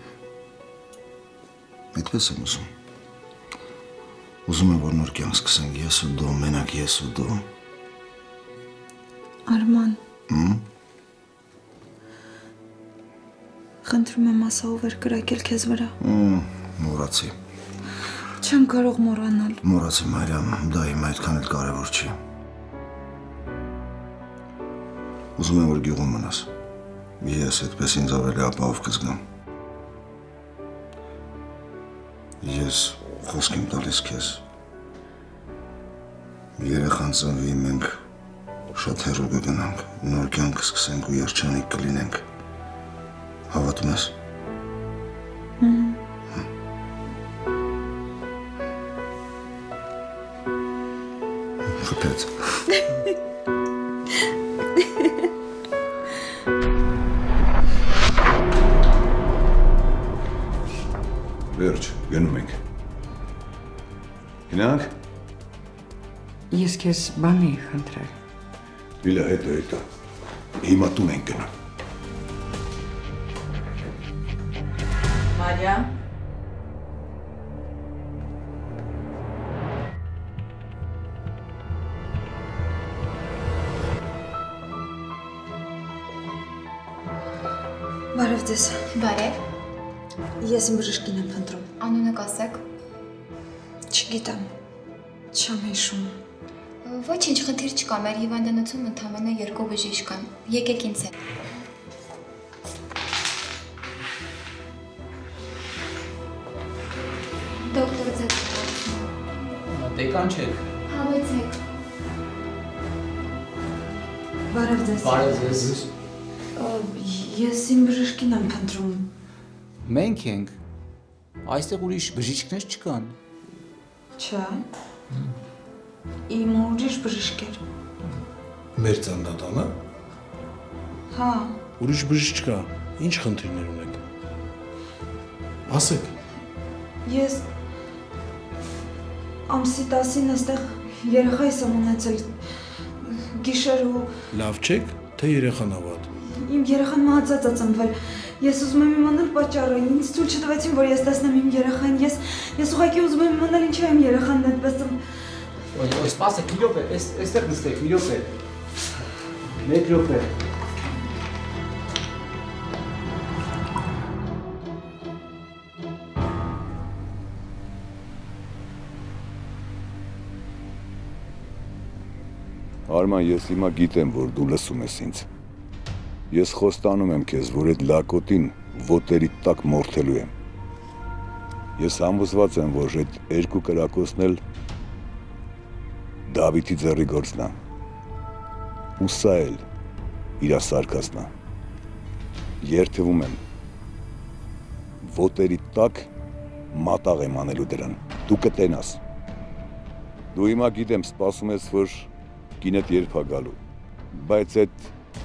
Speaker 12: Այդպես եմ ուզում։ Ուզում եմ, որ նոր կյանք սկսենք ես ու դու, մենակ ես ու դու։
Speaker 4: Արման։
Speaker 12: Հմ։
Speaker 4: Խնդրում եմ ասա ով էր կրակել քեզ վրա։
Speaker 12: Հմ, մոռացի։
Speaker 4: Չեմ կարող մոռանալ։
Speaker 12: Մոռացի, Մարիամ, դա իմ այդքան էլ կարևոր չի։ Ուզում եմ, որ գյուղում մնաս։ Ես այդպես ինձ ավելի ապահով կզգամ։ Ես խոսք եմ տալիս քեզ։ Երեխան ծնվի, մենք շատ հեռու կգնանք, նոր կյանք կսկսենք ու երջանիկ կլինենք։ Հավատում ես։ Խփեց։
Speaker 2: Վերջ, գնում ենք։ Գնանք։
Speaker 14: Ես քեզ բան էի խնդրել։
Speaker 2: Լիլա, հետո, հետո։ Հիմա տուն ենք գնում։
Speaker 17: Մարիամ։
Speaker 4: Բարև ձեզ։
Speaker 18: Բարև։
Speaker 4: Ես իմ բժշկին եմ փնտրում։
Speaker 18: Անունը կասեք։
Speaker 4: Չգիտեմ։ Չեմ հիշում։
Speaker 18: Ոչինչ, խնդիր չկա, մեր հիվանդանոցում ընդամենը երկու բժիշկ կան։ Եկեք ինձ հետ։ Դոկտոր ձեզ։
Speaker 19: Դե կանչեք։
Speaker 18: Հավեցեք։
Speaker 4: Բարև ձեզ։
Speaker 19: Բարև ձեզ։
Speaker 4: Ես իմ բժշկին եմ փնտրում։
Speaker 19: Մենք ենք։ Այստեղ ուրիշ բժիշկներ չկան։
Speaker 4: Չէ։ Իմ ուրիշ բժիշկ էր։
Speaker 5: Մեր ծննդատանը։
Speaker 4: Հա։
Speaker 5: Ուրիշ բժիշկ չկա։ Ինչ խնդիրներ ունեք։ Ասեք։
Speaker 4: Ես ամսի տասին այստեղ երեխայիս եմ ունեցել գիշեր ու
Speaker 5: Լավ չեք, թե երեխան ավատ։
Speaker 4: Իմ երեխան մահացած է ծնվել։ Ես ուզում եմ իմանալ պատճառը։ Ինձ ցույց չտվեցին, որ ես տեսնեմ իմ երեխային։ Ես ես ուղղակի ուզում եմ իմանալ ինչու է իմ երեխան այդպես ծնվել։
Speaker 19: Ոյ, ոյ, սպասեք, մի րոպե, էս էստեղ նստեք, մի րոպե։ Մեկ րոպե։
Speaker 2: Արման, ես հիմա գիտեմ, որ դու լսում ես ինձ։ Ես խոստանում եմ քեզ, որ այդ լակոտին ոտերի տակ մորթելու եմ։ Ես համոզված եմ, որ այդ երկու կրակոցն էլ Դավիթի ձեռի գործն է։ Ու սա էլ իր սարկածն է։ Երթվում եմ։ Ոտերի տակ մատաղ եմ անելու դրան։ Դու կտենաս։ Դու հիմա գիտեմ, սպասում ես, որ կինդ երբ է գալու, բայց այդ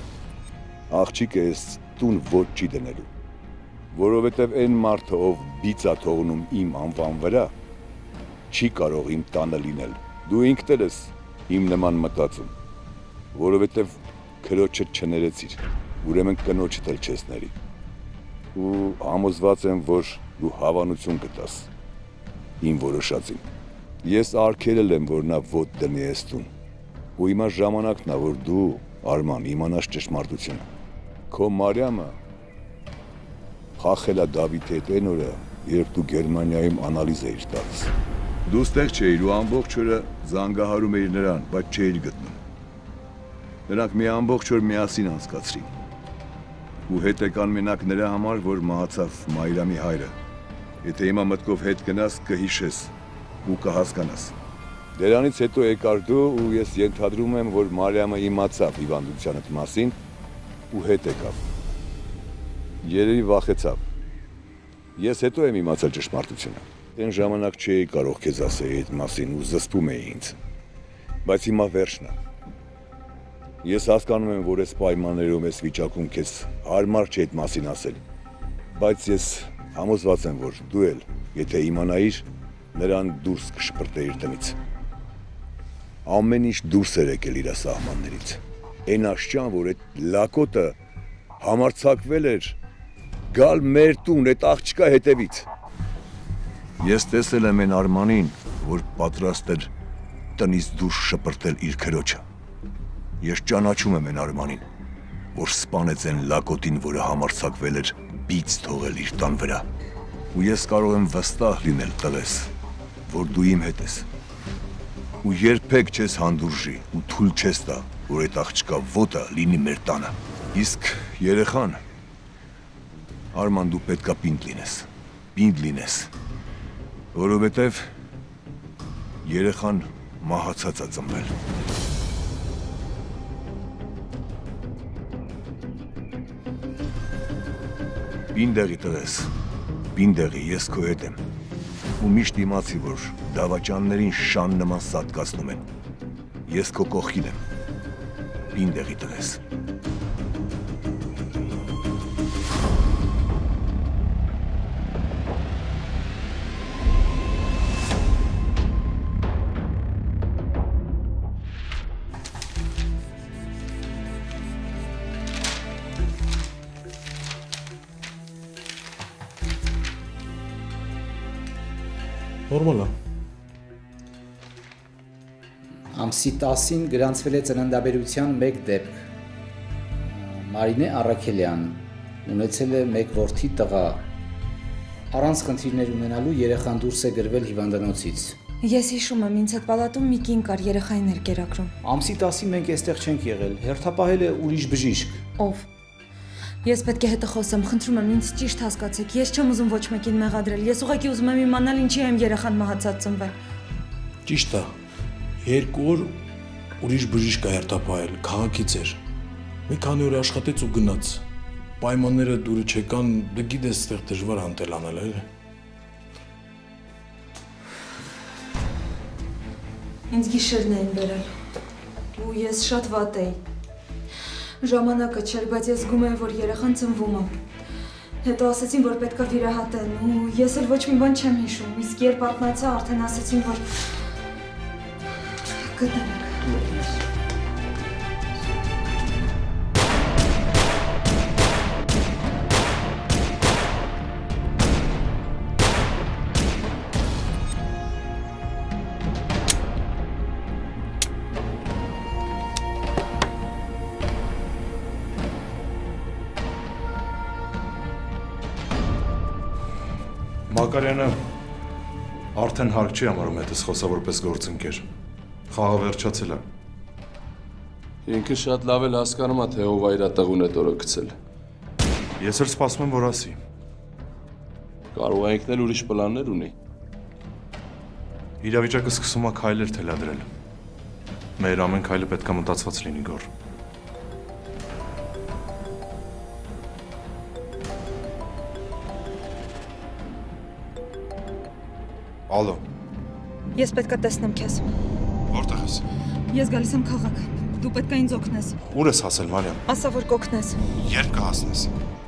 Speaker 2: աղջիկը ես տուն ոչ չի դնելու, որովհետև այն մարդը, ով բիծ է թողնում իմ անվան վրա, չի կարող իմ տանը լինել, դու ինքդ էլ ես իմ նման մտածում, որովհետև քրոջդ չներեցիր, ուրեմն կնոջդ էլ չես ների, ու համոզված եմ, որ դու հավանություն կտաս իմ որոշածին, ես արգելել եմ, որ նա ոտ դնի ես տուն, ու հիմա ժամանակն է, որ դու, Արման, իմանաս ճշմարտությունը։ Քո Մարիամը խախել է Դավիթի հետ այն օրը, երբ դու Գերմանիայում անալիզ էիր տալիս։ Դու ստեղ չէիր ու ամբողջ օրը զանգահարում էիր նրան, բայց չէիր գտնում։ Նրանք մի ամբողջ օր միասին անցկացրին։ Ու հետ եկան մենակ նրա համար, որ մահացավ Մայրամի հայրը։ Եթե հիմա մտքով հետ գնաս, կհիշես ու կհասկանաս։ Դրանից հետո եկար դու ու ես ենթադրում եմ, որ Մարիամը իմացավ հիվանդությանդ մասին ու հետ եկավ։ Երևի վախեցավ։ Ես հետո եմ իմացել ճշմարտությունը։ Այն ժամանակ չէի կարող քեզ ասել այդ մասին ու զսպում էի ինձ։ Բայց հիմա վերջն է։ Ես հասկանում եմ, որ այս պայմաններում ես վիճակում քեզ հարմար չէ այդ մասին ասել։ Բայց ես համոզված եմ, որ դու էլ, եթե իմանայիր, նրան դուրս կշպրտեիր տնից։ Ամեն ինչ դուրս էր եկել իր սահմաններից։ Այն աշճան, որ այդ լակոտը համարձակվել էր գալ մեր տուն այդ աղջկա հետևից։ Ես տեսել եմ այն Արմանին, որ պատրաստ էր տնից դուրս շպրտել իր քրոջը։ Ես ճանաչում եմ այն Արմանին, որ սպանեց այն լակոտին, որը համարձակվել էր բիծ թողել իր տան վրա։ Ու ես կարող եմ վստահ լինել տղես, որ դու իմ հետ ես։ Ու երբեք չես հանդուրժի ու թույլ չես տա, որ այդ աղջկա ոտը լինի մեր տանը։ Իսկ երեխան, Արման, դու պետքա պինդ լինես, պինդ լինես, որովհետև երեխան մահացած է ծնվել։ Պինդեղի տղես, պինդեղի, ես քո հետ եմ։ Ու միշտ իմացի, որ դավաճաններին շան նման սատկացնում են։ Ես քո կողքին եմ, պինդեղի տղես։
Speaker 5: Նորմալ է։
Speaker 19: Ամսի տասին գրանցվել է ծննդաբերության մեկ դեպք։ Մարինե Առաքելյան ունեցել է մեկ որդի տղա։ Առանց խնդիրներ ունենալու երեխան դուրս է գրվել հիվանդանոցից։
Speaker 4: Ես հիշում եմ, ինձ հետ պալատում մի կին կար, երեխային էր կերակրում։
Speaker 19: Ամսի տասին մենք այստեղ չենք եղել, հերթապահել է ուրիշ բժիշկ։
Speaker 4: Ով։ Ես պետք է հետը խոսեմ, խնդրում եմ, ինձ ճիշտ հասկացեք, ես չեմ ուզում ոչ մեկին մեղադրել, ես ուղղակի ուզում եմ իմանալ ինչի է իմ երեխան մահացած ծնվել։
Speaker 5: Ճիշտ է, երկու օր ուրիշ բժիշկ է հերթապահել, քաղաքից էր։ Մի քանի օր աշխատեց ու գնաց։ Պայմանները դուրը չեկան, դե գիտես այդտեղ դժվար հանտել անել, էլի։
Speaker 4: Ինձ գիշերն էին բերել, ու ես շատ վատ էի։ Ժամանակը չէր, բայց ես զգում եմ, որ երեխան ծնվում է։ Հետո ասեցին, որ պետքա վիրահատեն, ու ես էլ ոչ մի բան չեմ հիշում, իսկ երբ արթնացա, արդեն ասեցին, որ գտնենք։
Speaker 5: Մակարյանը արդեն հարկ չի համարում հետս խոսա որպես գործընկեր։ Խաղը վերջացել է։
Speaker 10: Ինքը շատ լավ էլ հասկանում է, թե ով է իր տղուն այդ օրը գցել։
Speaker 5: Ես էլ սպասում եմ, որ ասի։
Speaker 10: Կարող է ինքն էլ ուրիշ պլաններ ունի։
Speaker 5: Իրավիճակը սկսում է քայլեր թելադրել։ Մեր ամեն քայլը պետք է մտածված լինի գոր։ Ալո։
Speaker 4: Ես պետքա տեսնեմ քեզ։
Speaker 5: Որտեղ ես։
Speaker 4: Ես գալիս եմ քաղաք։ Դու պետքա ինձ օգնես։
Speaker 5: Ուր ես հասել, Մարիամ։
Speaker 4: Ասա, որ կօգնես։
Speaker 5: Երբ կհասնես։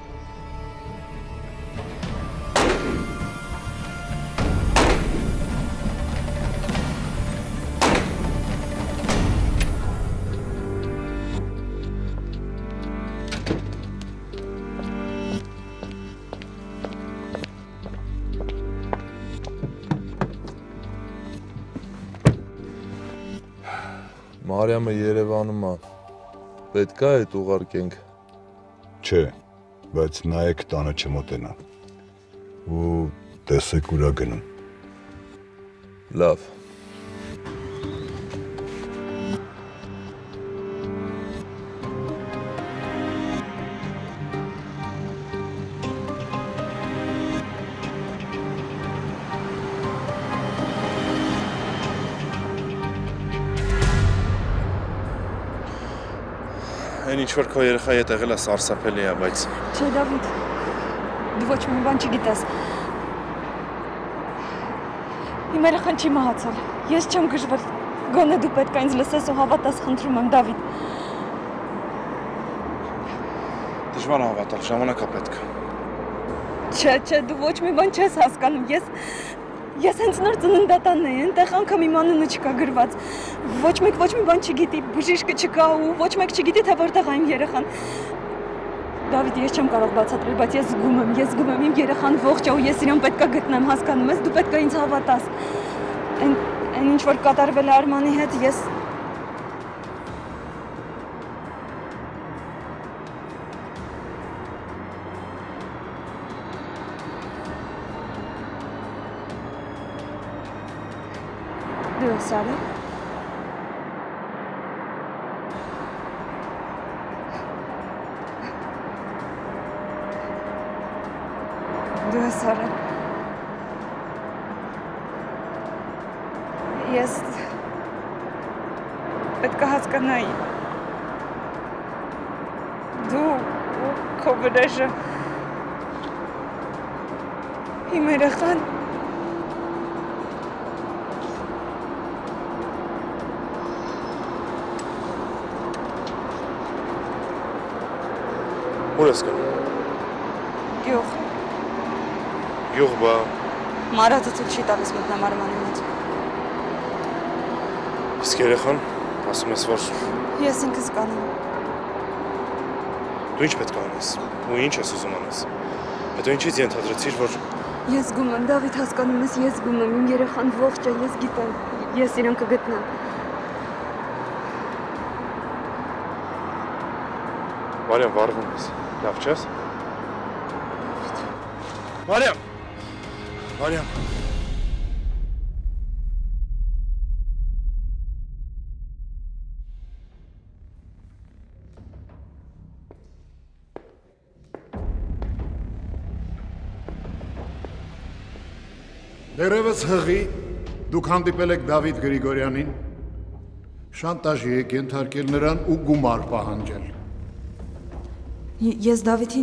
Speaker 1: Մարիամը Երևանում է, պետք է այդ ուղարկենք։
Speaker 2: Չէ, բայց նայեք տանը չմոտենա, ու տեսեք ուրա գնում։
Speaker 1: Լավ։
Speaker 5: Այն ինչ որ քո երեխայի հետ եղել է սարսափելի է, բայց
Speaker 4: Չէ, Դավիթ, դու ոչ մի բան չգիտես։ Իմ երեխան չի մահացել։ Ես չեմ գժվել։ Գոնե դու պետք է ինձ լսես ու հավատաս, խնդրում եմ, Դավիթ։
Speaker 5: դժվար է հավատալ, ժամանակ է պետք։
Speaker 4: Չէ, չէ, դու ոչ մի բան չես հասկանում։ Ես Ես հենց նոր ծննդատանն էի, այնտեղ անգամ իմ անունը չկա գրված։ Ոչ մեկ ոչ մի բան չգիտի, բժիշկը չկա ու ոչ մեկ չգիտի, թե որտեղ է իմ երեխան։ Դավիթ, ես չեմ կարող բացատրել, բայց ես զգում եմ, ես զգում եմ իմ երեխան ողջ է ու ես իրան պետքա գտնեմ, հասկանում ես, դու պետքա ինձ հավատաս։ Այն այն ինչ որ կատարվել է Արմանի հետ, ես Դու ես արել։ Դու ես արել։ Ես պետք է հասկանայի։ Դու ու քո վրեժը իմ երեխան
Speaker 5: Ուր ես գնում։
Speaker 4: Գյուղ։
Speaker 5: Գյուղ բա։
Speaker 4: Մարածը ցույց չի տալիս մտնեմ Արմանի մոտ։
Speaker 5: Իսկ երեխան, ասում ես, որ
Speaker 4: Ես ինքս կանեմ։
Speaker 5: Դու ինչ պետք է անես, ու ինչ ես ուզում անես։ Հետո ինչից ենթադրեցիր, որ
Speaker 4: Ես զգում եմ, Դավիթ, հասկանում ես, ես զգում եմ, իմ երեխան ողջ է, ես գիտեմ, ես իրան կգտնեմ։
Speaker 5: Մարիամ, վառվում ես, լավ չես։ Մարիամ, Մարիամ։
Speaker 12: Դերևս հղի, դուք հանդիպել եք Դավիթ Գրիգորյանին, շանտաժի եք ենթարկել նրան ու գումար պահանջել։
Speaker 4: Ես Դավիթին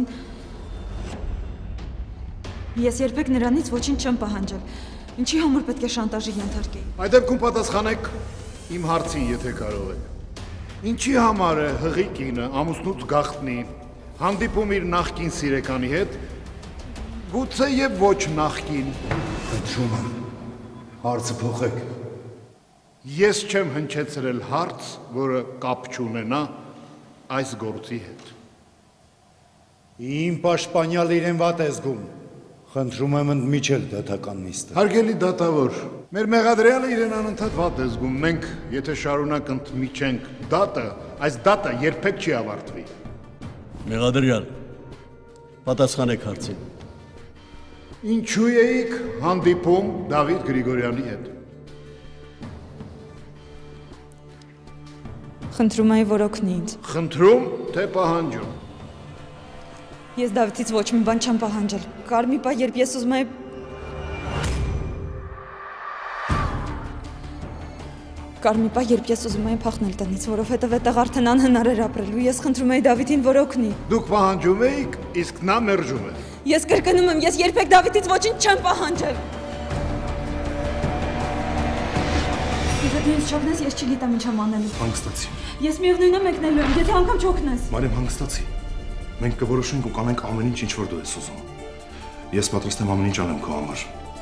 Speaker 4: Ես երբեք նրանից ոչինչ չեմ պահանջել։ Ինչի համար պետք է շանտաժի ենթարկեի։
Speaker 12: Այդ դեպքում պատասխանեք իմ հարցին, եթե կարող եք։ Ինչի համար է հղի կինը ամուսնուց գախտնի, հանդիպում իր նախկին սիրեկանի հետ, գուցե եւ ոչ նախկին։
Speaker 6: Խնդրում եմ, հարցը փոխեք։
Speaker 12: Ես չեմ հնչեցրել հարց, որը կապ չունենա այս գործի հետ։
Speaker 6: Իմ պաշտպանյալ իրեն վատ է զգում։ Խնդրում եմ ընդմիջել դատական նիստը։
Speaker 12: Հարգելի դատավոր, մեր մեղադրյալը իրեն անընդհատ վատ է զգում։ Մենք, եթե շարունակ ընդմիջենք դատը, այս դատը երբեք չի ավարտվի։
Speaker 6: Մեղադրյալ, պատասխանեք հարցին։
Speaker 12: Ինչու էիք հանդիպում Դավիթ Գրիգորյանի հետ։
Speaker 4: Խնդրում եմ, որ օգնի ինձ։
Speaker 12: Խնդրում, թե պահանջում։
Speaker 4: Ես Դավիթից ոչ մի բան չեմ պահանջել։ Կար մի պահ, երբ ես ուզում եմ Կար մի պահ, երբ ես ուզում եմ փախնել տնից, որովհետև այդտեղ արդեն անհնար էր ապրելու։ Ես խնդրում եի Դավիթին, որ օգնի։
Speaker 12: Դուք պահանջում էիք, իսկ նա մերժում է։
Speaker 4: Ես կրկնում եմ, ես երբեք Դավիթից ոչինչ չեմ պահանջել։ Եթե դու ինձ չօգնես, ես չգիտեմ ինչ եմ անելու։
Speaker 5: Հանգստացի։
Speaker 4: Ես միևնույնն է մեկնելու եմ, եթե անգամ չօգնես։
Speaker 5: Մարիամ, հանգստացի։ Մենք կորոշենք ու կանենք ամեն ինչ, ինչ որ դու ես ուզում։ Ես պատրաստ եմ ամեն ինչ անեմ քո համար։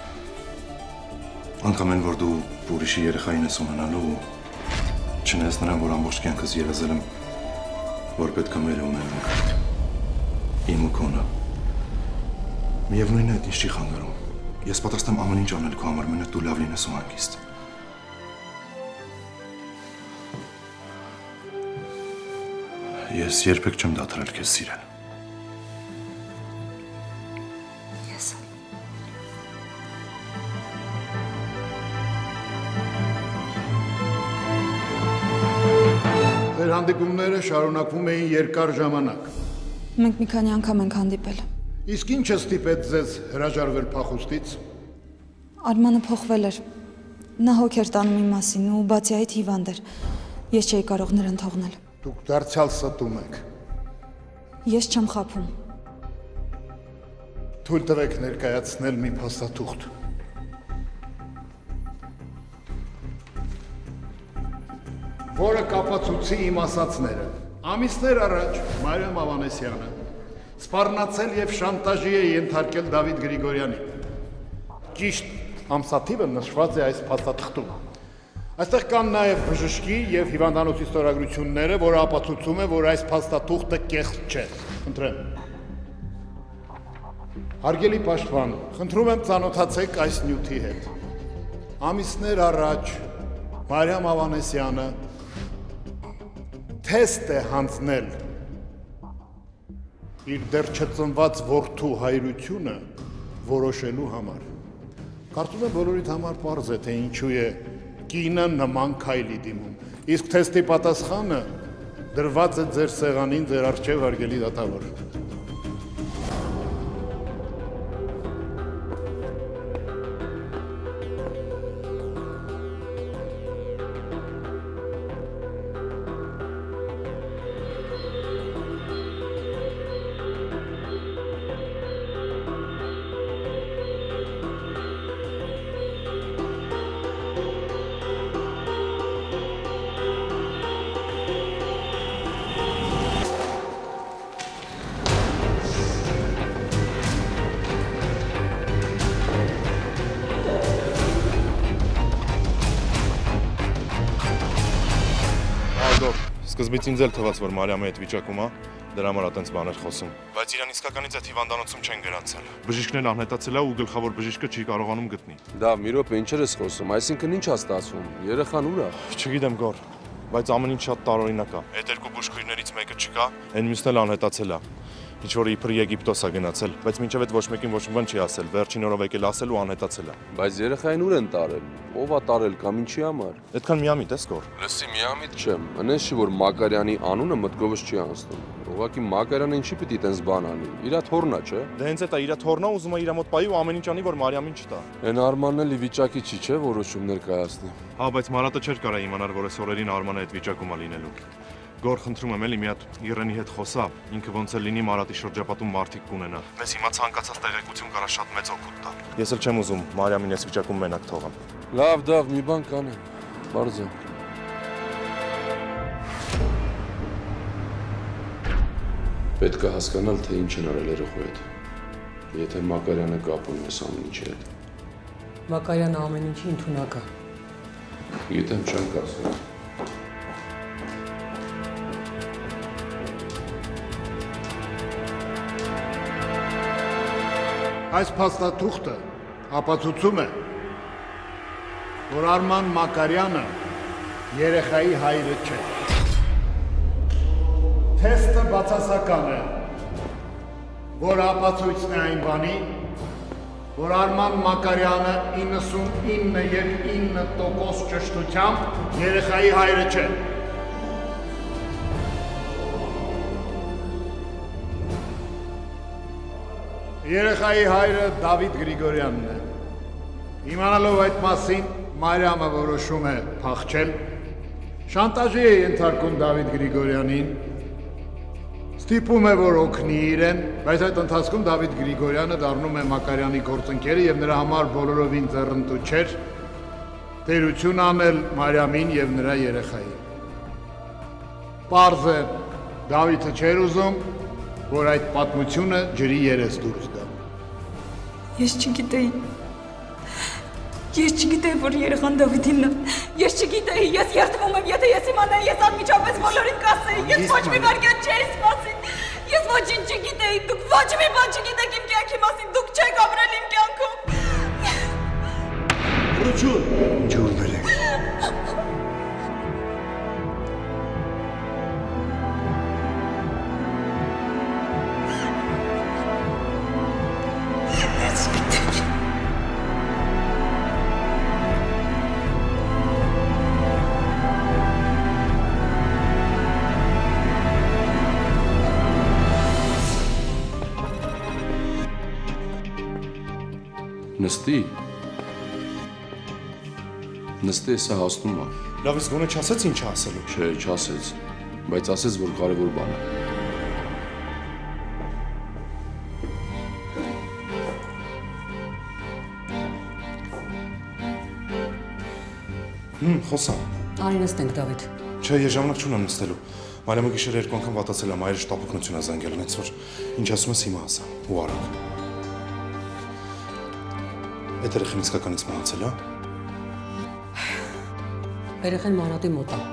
Speaker 5: Անկամ այն, որ դու ուրիշի երեխային ես ունենալու ու չնայած նրան, որ ամբողջ կյանքս երազել եմ, որ պետք է մեր ունենանք։ Իմ ու քոնը։ Միևնույնն է, այդ ինչ չի խանգարում։ Ես պատրաստ եմ ամեն ինչ անել քո համար, մենակ դու լավ լինես ու հանգիստ։ Ես երբեք չեմ դադարել քեզ սիրել։
Speaker 4: Ես
Speaker 12: Ձեր հանդիպումները շարունակվում էին երկար ժամանակ։
Speaker 4: Մենք մի քանի անգամ ենք հանդիպել։
Speaker 12: Իսկ ինչը ստիպեց ձեզ հրաժարվել փախուստից։
Speaker 4: Արմանը փոխվել էր։ Նա հոգ էր տանում իմ մասին ու բացի այդ հիվանդ էր։ Ես չէի կարող նրան թողնել։
Speaker 12: Դուք դարձյալ ստում եք։
Speaker 4: Ես չեմ խաբում։
Speaker 12: Թույլ տվեք ներկայացնել մի փաստաթուղթ։ Որը կապացուցի իմ ասածները։ Ամիսներ առաջ Մարիամ Ավանեսյանը սպառնացել եւ շանտաժի է ենթարկել Դավիթ Գրիգորյանին։ Ճիշտ ամսաթիվը նշված է այս փաստաթղթում։ Այստեղ կան նաև բժշկի եւ հիվանդանոցի ստորագրությունները, որը ապացուցում է, որ այս փաստաթուղթը կեղծ չէ։ Խնդրեմ։ Հարգելի պաշտպան, խնդրում եմ ծանոթացեք այս նյութի հետ։ Ամիսներ առաջ Մարիամ Ավանեսյանը թեստ է հանձնել իր դեռ չծնված որդու հայրությունը որոշելու համար։ Կարծում եմ բոլորիդ համար պարզ է, թե ինչու է կինը նման քայլի դիմում։ Իսկ թեստի պատասխանը դրված է ձեր սեղանին, ձեր առջև, հարգելի դատավոր։
Speaker 5: Սկզբից ինձ էլ թվաց, որ Մարիամը այդ վիճակում է, դրա համար այտենց բաներ խոսում։ Բայց իրան իսկականից այդ հիվանդանոցում չեն գրանցել։ Բժիշկն անհետացել է ու գլխավոր բժիշկը չի կարողանում գտնի։
Speaker 10: Դա մի րոպե ինչեր ես խոսում, այսինքն ինչ է ստացվում։ Երեխան ուր է։
Speaker 5: Չգիտեմ գոր, բայց ամեն ինչ շատ տարօրինակ է։ Այդ երկու բուժքույրներից մեկը չկա, այն մյուսն էլ անհետացել է։ Ինչ որ իբր Եգիպտոս է գնացել, բայց մինչև այդ ոչ մեկին ոչ մի բան չի ասել, վերջին օրով եկել ասել ու անհետացել է։
Speaker 10: Բայց երեխային ուր են տարել։ Ով է տարել կամ ինչի համար։
Speaker 5: Այդքան միամիտ ես գոր։
Speaker 10: Լսի, միամիտ չեմ։ Այնպես չի որ Մակարյանի անունը մտքովս չի անցնում։ Ուղղակի Մակարյանը ինչի պիտի տենց բան անի։ Իրա թորնա, չէ։
Speaker 5: Դե հենց այդ է իրա թորնա, ուզում է իր մոտ պայի ու ամեն ինչ անի, որ Մարիամին չտա։
Speaker 10: Այն Արմանն էլի վիճակի չի, չէ, որոշումներ կայացնի։
Speaker 5: Հա, բայց Մարատը չէր կարա իմանալ, որ այս օրերին Արմանը այդ վիճակում է լինելու։ Գոր, խնդրում եմ էլի մի հատ Իրենի հետ խոսա, ինքը ոնց է լինի Մարատի շրջապատում մարդիկ կունենա։ Մեզ հիմա ցանկացած տեղեկություն կարա շատ մեծ օգուտ տա։ Ես էլ չեմ ուզում Մարիամին այս վիճակում մենակ թողամ։
Speaker 10: Լավ, դավ, մի բան կանեմ։ Բարձր։ Պետք է հասկանալ, թե ինչ են արել երեխու հետ։ Եթե Մակարյանը կապ ունի այս ամեն ինչի հետ։
Speaker 20: Մակարյանը ամեն ինչի ընդունակ է։
Speaker 10: Գիտեմ, չեմ կարծում։
Speaker 12: Այս փաստաթուղթը ապացուցում է, որ Արման Մակարյանը երեխայի հայրը չէ։ Թեստը բացասական է, որ ապացույցն է այն բանի, որ Արման Մակարյանը իննսունինը և ինը տոկոս ճշտությամբ երեխայի հայրը չէ։ Երեխայի հայրը Դավիթ Գրիգորյանն է։ Իմանալով այդ մասին, Մարիամը որոշում է փախչել, շանտաժի է ենթարկում Դավիթ Գրիգորյանին, ստիպում է, որ օգնի իրեն, բայց այդ ընթացքում Դավիթ Գրիգորյանը դառնում է Մակարյանի գործընկերը և նրա համար բոլորովին ձեռնտու չէր տերություն անել Մարիամին և նրա երեխային։ Պարզ է, Դավիթը չէր ուզում, որ այդ պատմությունը ջրի երես դուրս գա։
Speaker 4: Ես չգիտեի։ Ես չգիտեի, որ երեխան Դավիթինն է։ Ես չգիտեի, ես երդվում եմ, եթե ես իմանայի, ես անմիջապես բոլորին կասեի, ես ոչ մի վարքյան չէի սպասին։ Ես ոչինչ չգիտեի, դուք ոչ մի բան չգիտեք իմ կյանքի մասին, դուք չեք ապրել իմ կյանքում։
Speaker 12: Ուրություն, ջուր բերեք։
Speaker 10: Նստի։ Նստի, սա հասնում է։
Speaker 5: Լավ, ես գոնե չասեց ինչ ասելու։
Speaker 10: Չէ, չասեց, բայց ասեց, որ կարևոր բան է։
Speaker 5: Հմ, խոսա։
Speaker 20: Արի նստենք, Դավիթ։
Speaker 5: Չէ, ես ժամանակ չունեմ նստելու։ Մարիամը գիշերը երկու անգամ վատացել է, մայրը շտապօգնություն է զանգել, հենց որ ինչ ասում ես հիմա ասա, ու արագ։ Այդ երեխան իսկականից մահացել է։
Speaker 20: Երեխան Մանատի մոտ է։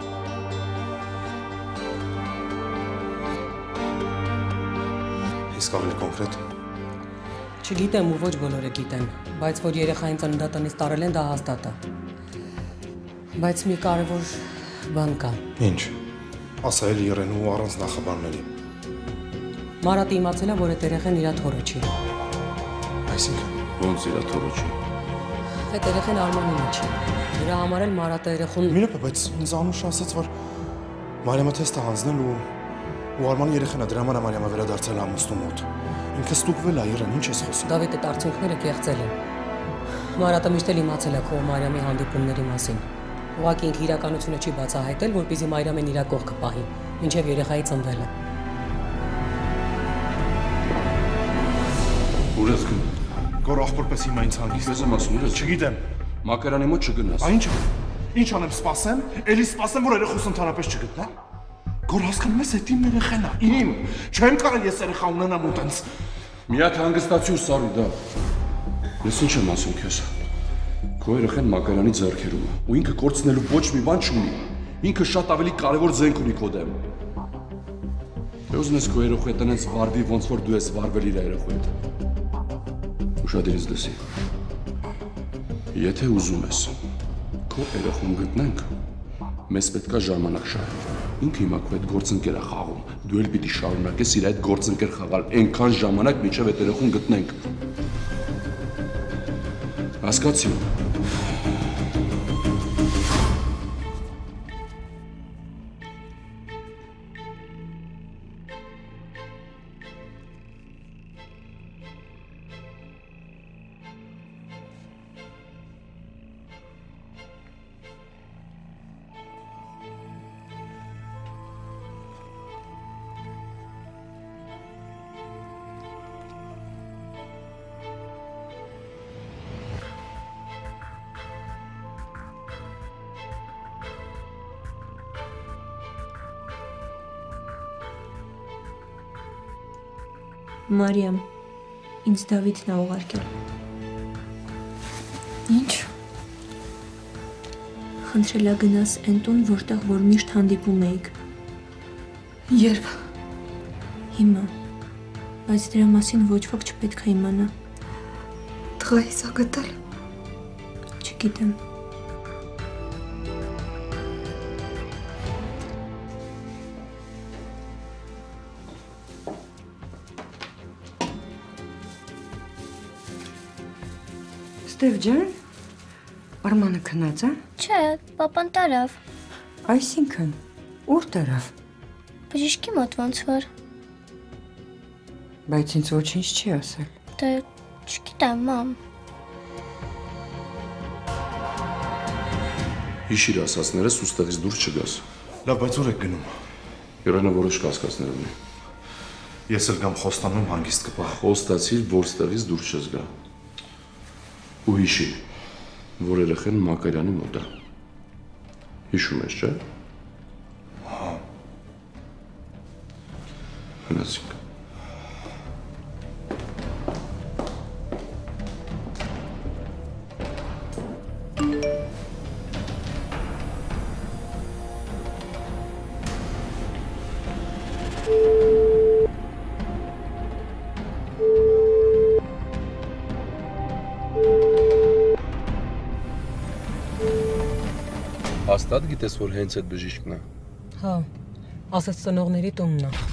Speaker 5: Իսկ ավելի կոնկրետ։
Speaker 20: Չգիտեմ ու ոչ բոլորը գիտեն, բայց որ երեխային ծննդատնից տարել են, դա հաստատ է։ Բայց մի կարևոր բան կա։
Speaker 5: Ինչ։ Ասա էլի եռեն ու առանց նախաբանների։
Speaker 20: Մարատը իմացել է, որ այդ երեխան իր թոռը չի։
Speaker 5: Այսինքն
Speaker 10: ոնց իր թոռը չի։
Speaker 20: Այդ երեխան Արմանինը չի։ Դրա համար էլ Մարատը երեխուն։
Speaker 5: Մինը, բայց ինձ Անուշը ասաց, որ Մարիամը թեստը հանձնել ու ու Արմանի երեխան է, դրա համար Մարիամը վերադարձել է ամուսնու մոտ։ Ինքը ստուգվել է, Իրեն, ինչ ես խոսում։
Speaker 20: Դավիթ, այդ արդյունքները կեղծել են։ Մարատը միշտ էլ իմացել է քո Մարիամի հանդիպումների մասին։ Ուղղակի ինքը իրականությունը չի բացահայտել, որպեսզի Մարիամեն իր կողքը պահի, մինչև երեխայի ծնվելը։
Speaker 10: Ուր ես գնում։
Speaker 5: Գոր աղբորպես հիմա ինձ հանգիստ։
Speaker 10: Ես եմ ասում, ուր ես։
Speaker 5: Չգիտեմ։
Speaker 10: Մակարյանի մոտ չգնաս։
Speaker 5: Ինչ ինչ անեմ, սպասեմ, էլի սպասեմ, որ երեխուս ընդհանրապես չգտնա։ Գոր հասկանում ես, այդ իմ երեխան է, իմ։ Չեմ կարող ես երեխա ունենամ ու տենց։
Speaker 10: Մի հատ հանգստացիր, Սարի, դա։ Ես ինչ եմ ասում քեզ։ Քո երեխան Մակարյանի ձեռքերում է, ու ինքը կորցնելու ոչ մի բան չունի։ Ինքը շատ ավելի կարևոր զենք ունի քո դեմ։ Դե ուզում ես քո երեխու հետ այնպես վարվի, ոնց որ դու ես վարվել իր երեխու հետ։ Ուշադրից լսի։ Եթե ուզում ես քո երեխուն գտնենք, մեզ պետք է ժամանակ շահել։ Ինքը հիմա քո հետ գործընկեր է խաղում։ Դու էլ պիտի շարունակես իր այդ գործընկեր խաղալ այնքան ժամանակ, մինչև այդ երեխուն գտնենք։ Հասկացի՞մ։
Speaker 4: Մարիամ, ինձ Դավիթն է ուղարկել։ Ինչ։ Խնդրելա գնաս այն տուն, որտեղ որ միշտ հանդիպում էիք։ Երբ։ Հիմա։ Բայց դրա մասին ոչ ոք չպետք է իմանա։ Տղայիս ա գտել։ Չգիտեմ։
Speaker 14: Ստև ջան, Արմանը քնած է։
Speaker 7: Չէ, պապան տարավ։
Speaker 14: Այսինքն, ուր տարավ։
Speaker 7: Բժիշկի մոտ ոնց որ։
Speaker 14: Բայց ինձ ոչինչ չի ասել։
Speaker 7: Դե չգիտեմ, մամ։
Speaker 10: Հիշիր ասածներս ու ստեղից դուրս չգաս։
Speaker 5: Լավ, բայց ուր եք գնում։
Speaker 10: Յորանը որոշ կասկածներ ունի։
Speaker 5: Ես էլ գամ խոստանում հանգիստ կպահ։
Speaker 10: Խոստացիր, որ ստեղից դուրս չես գա։ Ու հիշի, որ երեխեն Մակարյանի մոտ է։ Հիշում ես, չէ՞։
Speaker 5: Հա։
Speaker 10: Հնացինք։ Հաստատ գիտես, որ հենց այդ բժիշկն է։
Speaker 20: Հա, ասած ծնողների տունն է։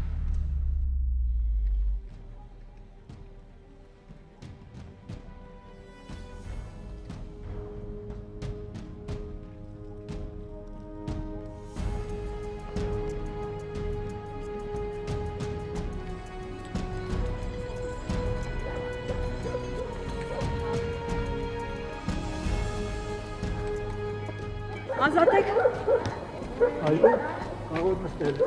Speaker 3: Ազատեք։
Speaker 6: Այո, կարող նստել։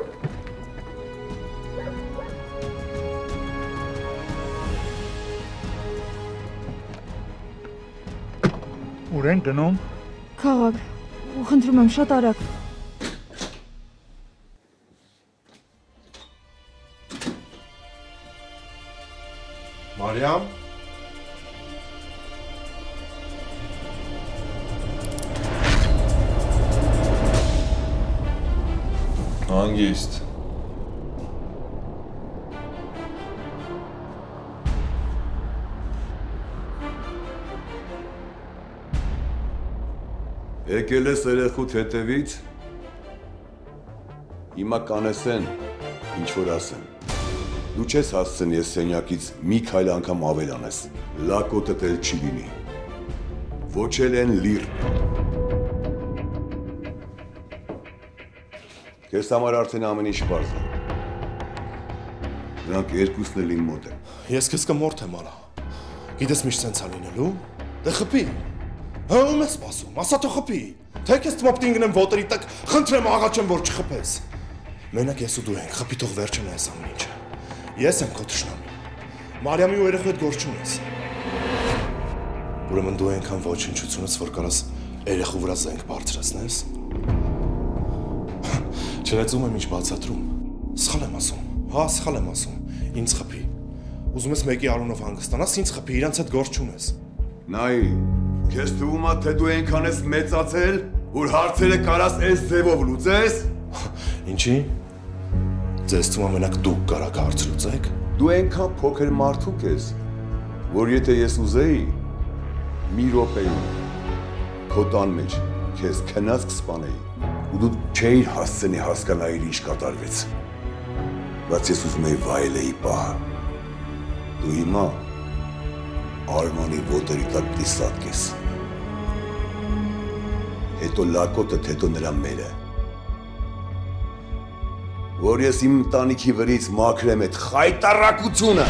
Speaker 12: Ուր են գնում։
Speaker 4: Քաղաք, ու խնդրում եմ շատ արագ։
Speaker 5: Մարիամ։
Speaker 1: Հանգիստ։
Speaker 2: Եկել ես երեխուդ հետևից, հիմա կանեսեն, ինչ որ ասեն։ Դու չես հասցեն ես սենյակից մի քայլ անգամ ավել անես, լակոտդ էլ չի լինի։ Ոչ էլ են լիր։ Քեզ համար արդեն ամեն ինչ պարզ է։ Նրանք երկուսն էլ իմ մոտ են։
Speaker 5: Ես քեզ կմորթեմ արա։ Գիտես միշտ սենց ա լինելու։ Դե խփի։ Հա ում ես սպասում, ասա թո խփի։ Թե քեզ թմոպտին գնեմ ոտերի տակ, խնդրեմ աղաչեմ, որ չխփես։ Մենակ ես ու դու ենք, խփի թող վերջը նայես ամեն ինչը։ Ես եմ քո թշնամին։ Մարիամի ու երեխու հետ գործ չունես։ Ուրեմն դու այնքան ոչնչությունից, որ կարաս երեխու վրա զենք բարձրացնես։ Չնայած եմ ինչ բացատրում։ Սխալ եմ ասում։ Հա, սխալ եմ ասում։ Ինձ խփի։ Ուզում ես մեկի արունով հանգստանաս, ինձ խփի, իրանց հետ գործ չունես։
Speaker 2: Նայ, քեզ թվում է, թե դու այնքան ես մեծացել, որ հարցերը կարաս այս ձևով լուծես։
Speaker 5: Ինչի՞։ Ձեզ թվում է մենակ դուք կարաք հարց լուծեք։
Speaker 2: Դու այնքան փոքր մարդուկ ես, որ եթե ես ուզեի, մի րոպեում քո տան մեջ քեզ քնած կսպանեի, ու դու չէիր հասցնի հասկանալ ինչ կատարվեց։ Բայց ես ուզում էի վայելեի պահը։ Դու հիմա Արմանի ոտերի տակ դիսատկես։ Հետո լակոտդ, հետո նրա մերը։ Որ ես իմ ընտանիքի վրից մաքրեմ այդ խայտառակությունը։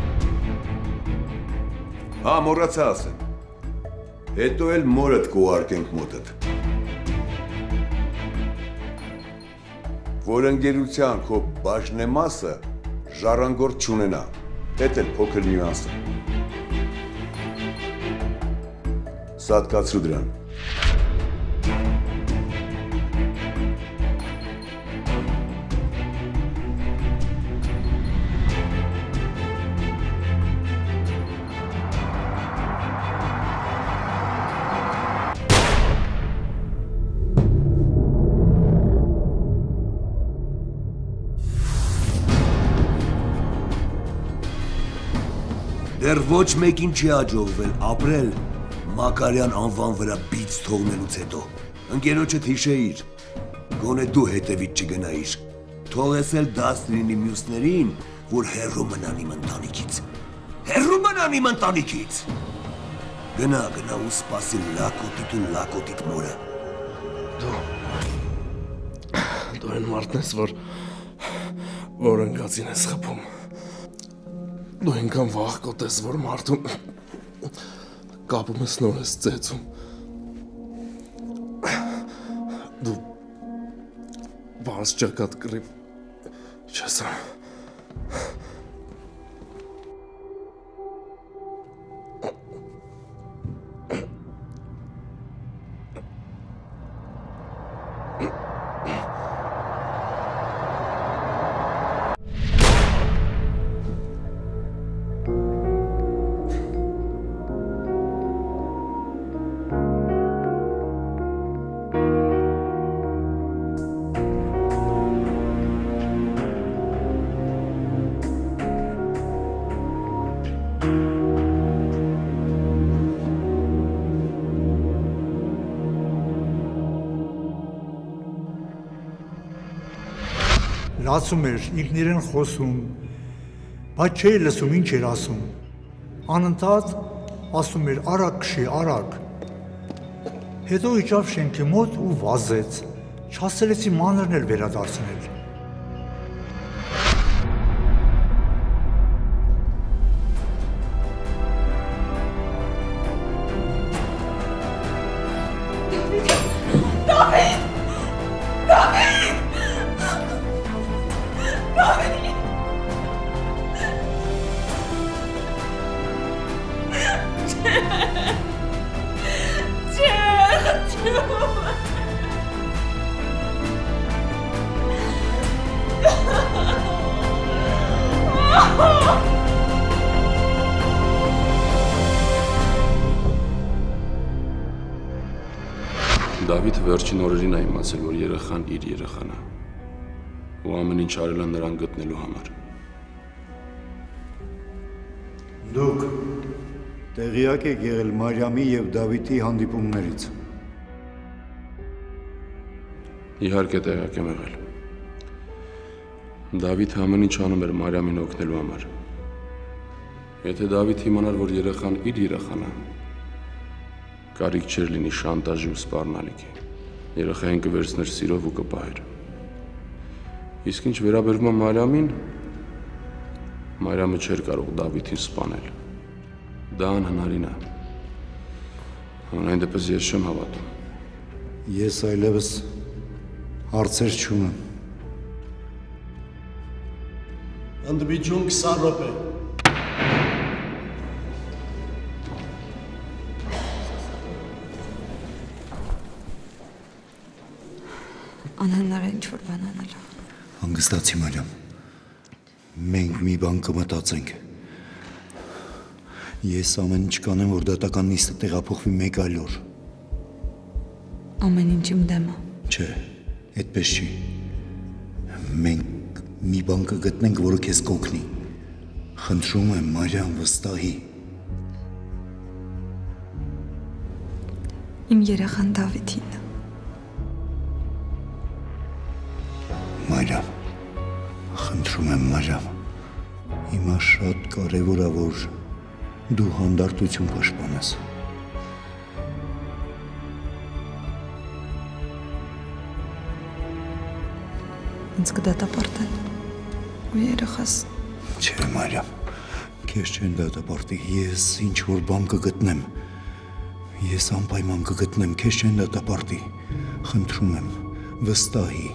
Speaker 2: Հա, մոռացա ասեմ։ Հետո էլ մորդ կուղարկենք մոտդ։ Որ ընկերության քո բաժնեմասը ժառանգորդ չունենա, հետ էլ փոքր նյուանսը։ Սատկացրու դրան։ Դեռ ոչ մեկին չի հաջողվել ապրել Մակարյան անվան վրա բիծ թողնելուց հետո։ Ընկերոջդ հիշեիր, գոնե դու հետևից չգնայիր։ Թողես էլ դաս լինի մյուսներին, որ հեռու մնան իմ ընտանիքից։ Հեռու մնան իմ ընտանիքից։ Գնա, գնա ու սպասի լակոտիտ ու լակոտիտ մորը։
Speaker 5: Դու Դու այն մարդն ես, որ որ ընկածին ես խփում։ Դու ինքան վախկոտ ես, որ մարդուն կապում ես նոր ես ծեծում։ Դու բաց ճակատ կռիվ չես ան։
Speaker 21: Լացում էր, ինքն իրեն խոսում, բայց չէի լսում ինչ էր ասում։ Անընդհատ ասում էր արագ քշի, արագ։ Հետո իջավ շենքի մոտ ու վազեց։ Չասելեցի մանրն էլ վերադարձնել։
Speaker 10: Դավիթը վերջին օրերին է իմացել, որ երեխան իր երեխան է ու ամեն ինչ արել է նրան գտնելու համար։
Speaker 12: Դուք տեղյակ եք եղել Մարիամի և Դավիթի հանդիպումներից։
Speaker 10: Իհարկե տեղյակ եմ եղել։ Դավիթը ամեն ինչ անում էր Մարիամին օգնելու համար։ Եթե Դավիթը իմանար, որ երեխան իր երեխան է, կարիք չէր լինի շանտաժի ու սպառնալիքի։ Երեխային կվերցներ սիրով ու կպահեր։ Իսկ ինչ վերաբերվում է Մարիամին, Մարիամը չէր կարող Դավիթին սպանել։ Դա անհնարին է։ Համենայն դեպս ես չեմ հավատում։
Speaker 12: Ես այլևս հարցեր չունեմ։
Speaker 6: Ընդմիջում քսան րոպե։
Speaker 4: Անհնար է ինչ-որ բան անել։
Speaker 12: Հանգստացի Մարիամ, մենք մի բան կմտածենք։ Ես ամեն ինչ կանեմ, որ դատական նիստը տեղափոխվի մեկ այլ օր։
Speaker 4: Ամեն ինչ իմ դեմը։
Speaker 12: Չէ, այդպես չի։ Մենք մի բան կգտնենք, որը քեզ կօգնի։ Խնդրում եմ, Մարիամ, վստահի։
Speaker 4: Իմ երեխան Դավիթին։
Speaker 12: Մարիամ, խնդրում եմ, Մարիամ, հիմա շատ կարևոր է, որ դու հանդարտություն պաշտպանես։
Speaker 4: Ինձ կդատապարտեն ու երեխաս։
Speaker 12: Չէ, Մարիամ, քեզ չեն դատապարտի, ես ինչ-որ բան կգտնեմ։ Ես անպայման կգտնեմ, քեզ չեն դատապարտի։ Խնդրում եմ, վստահի։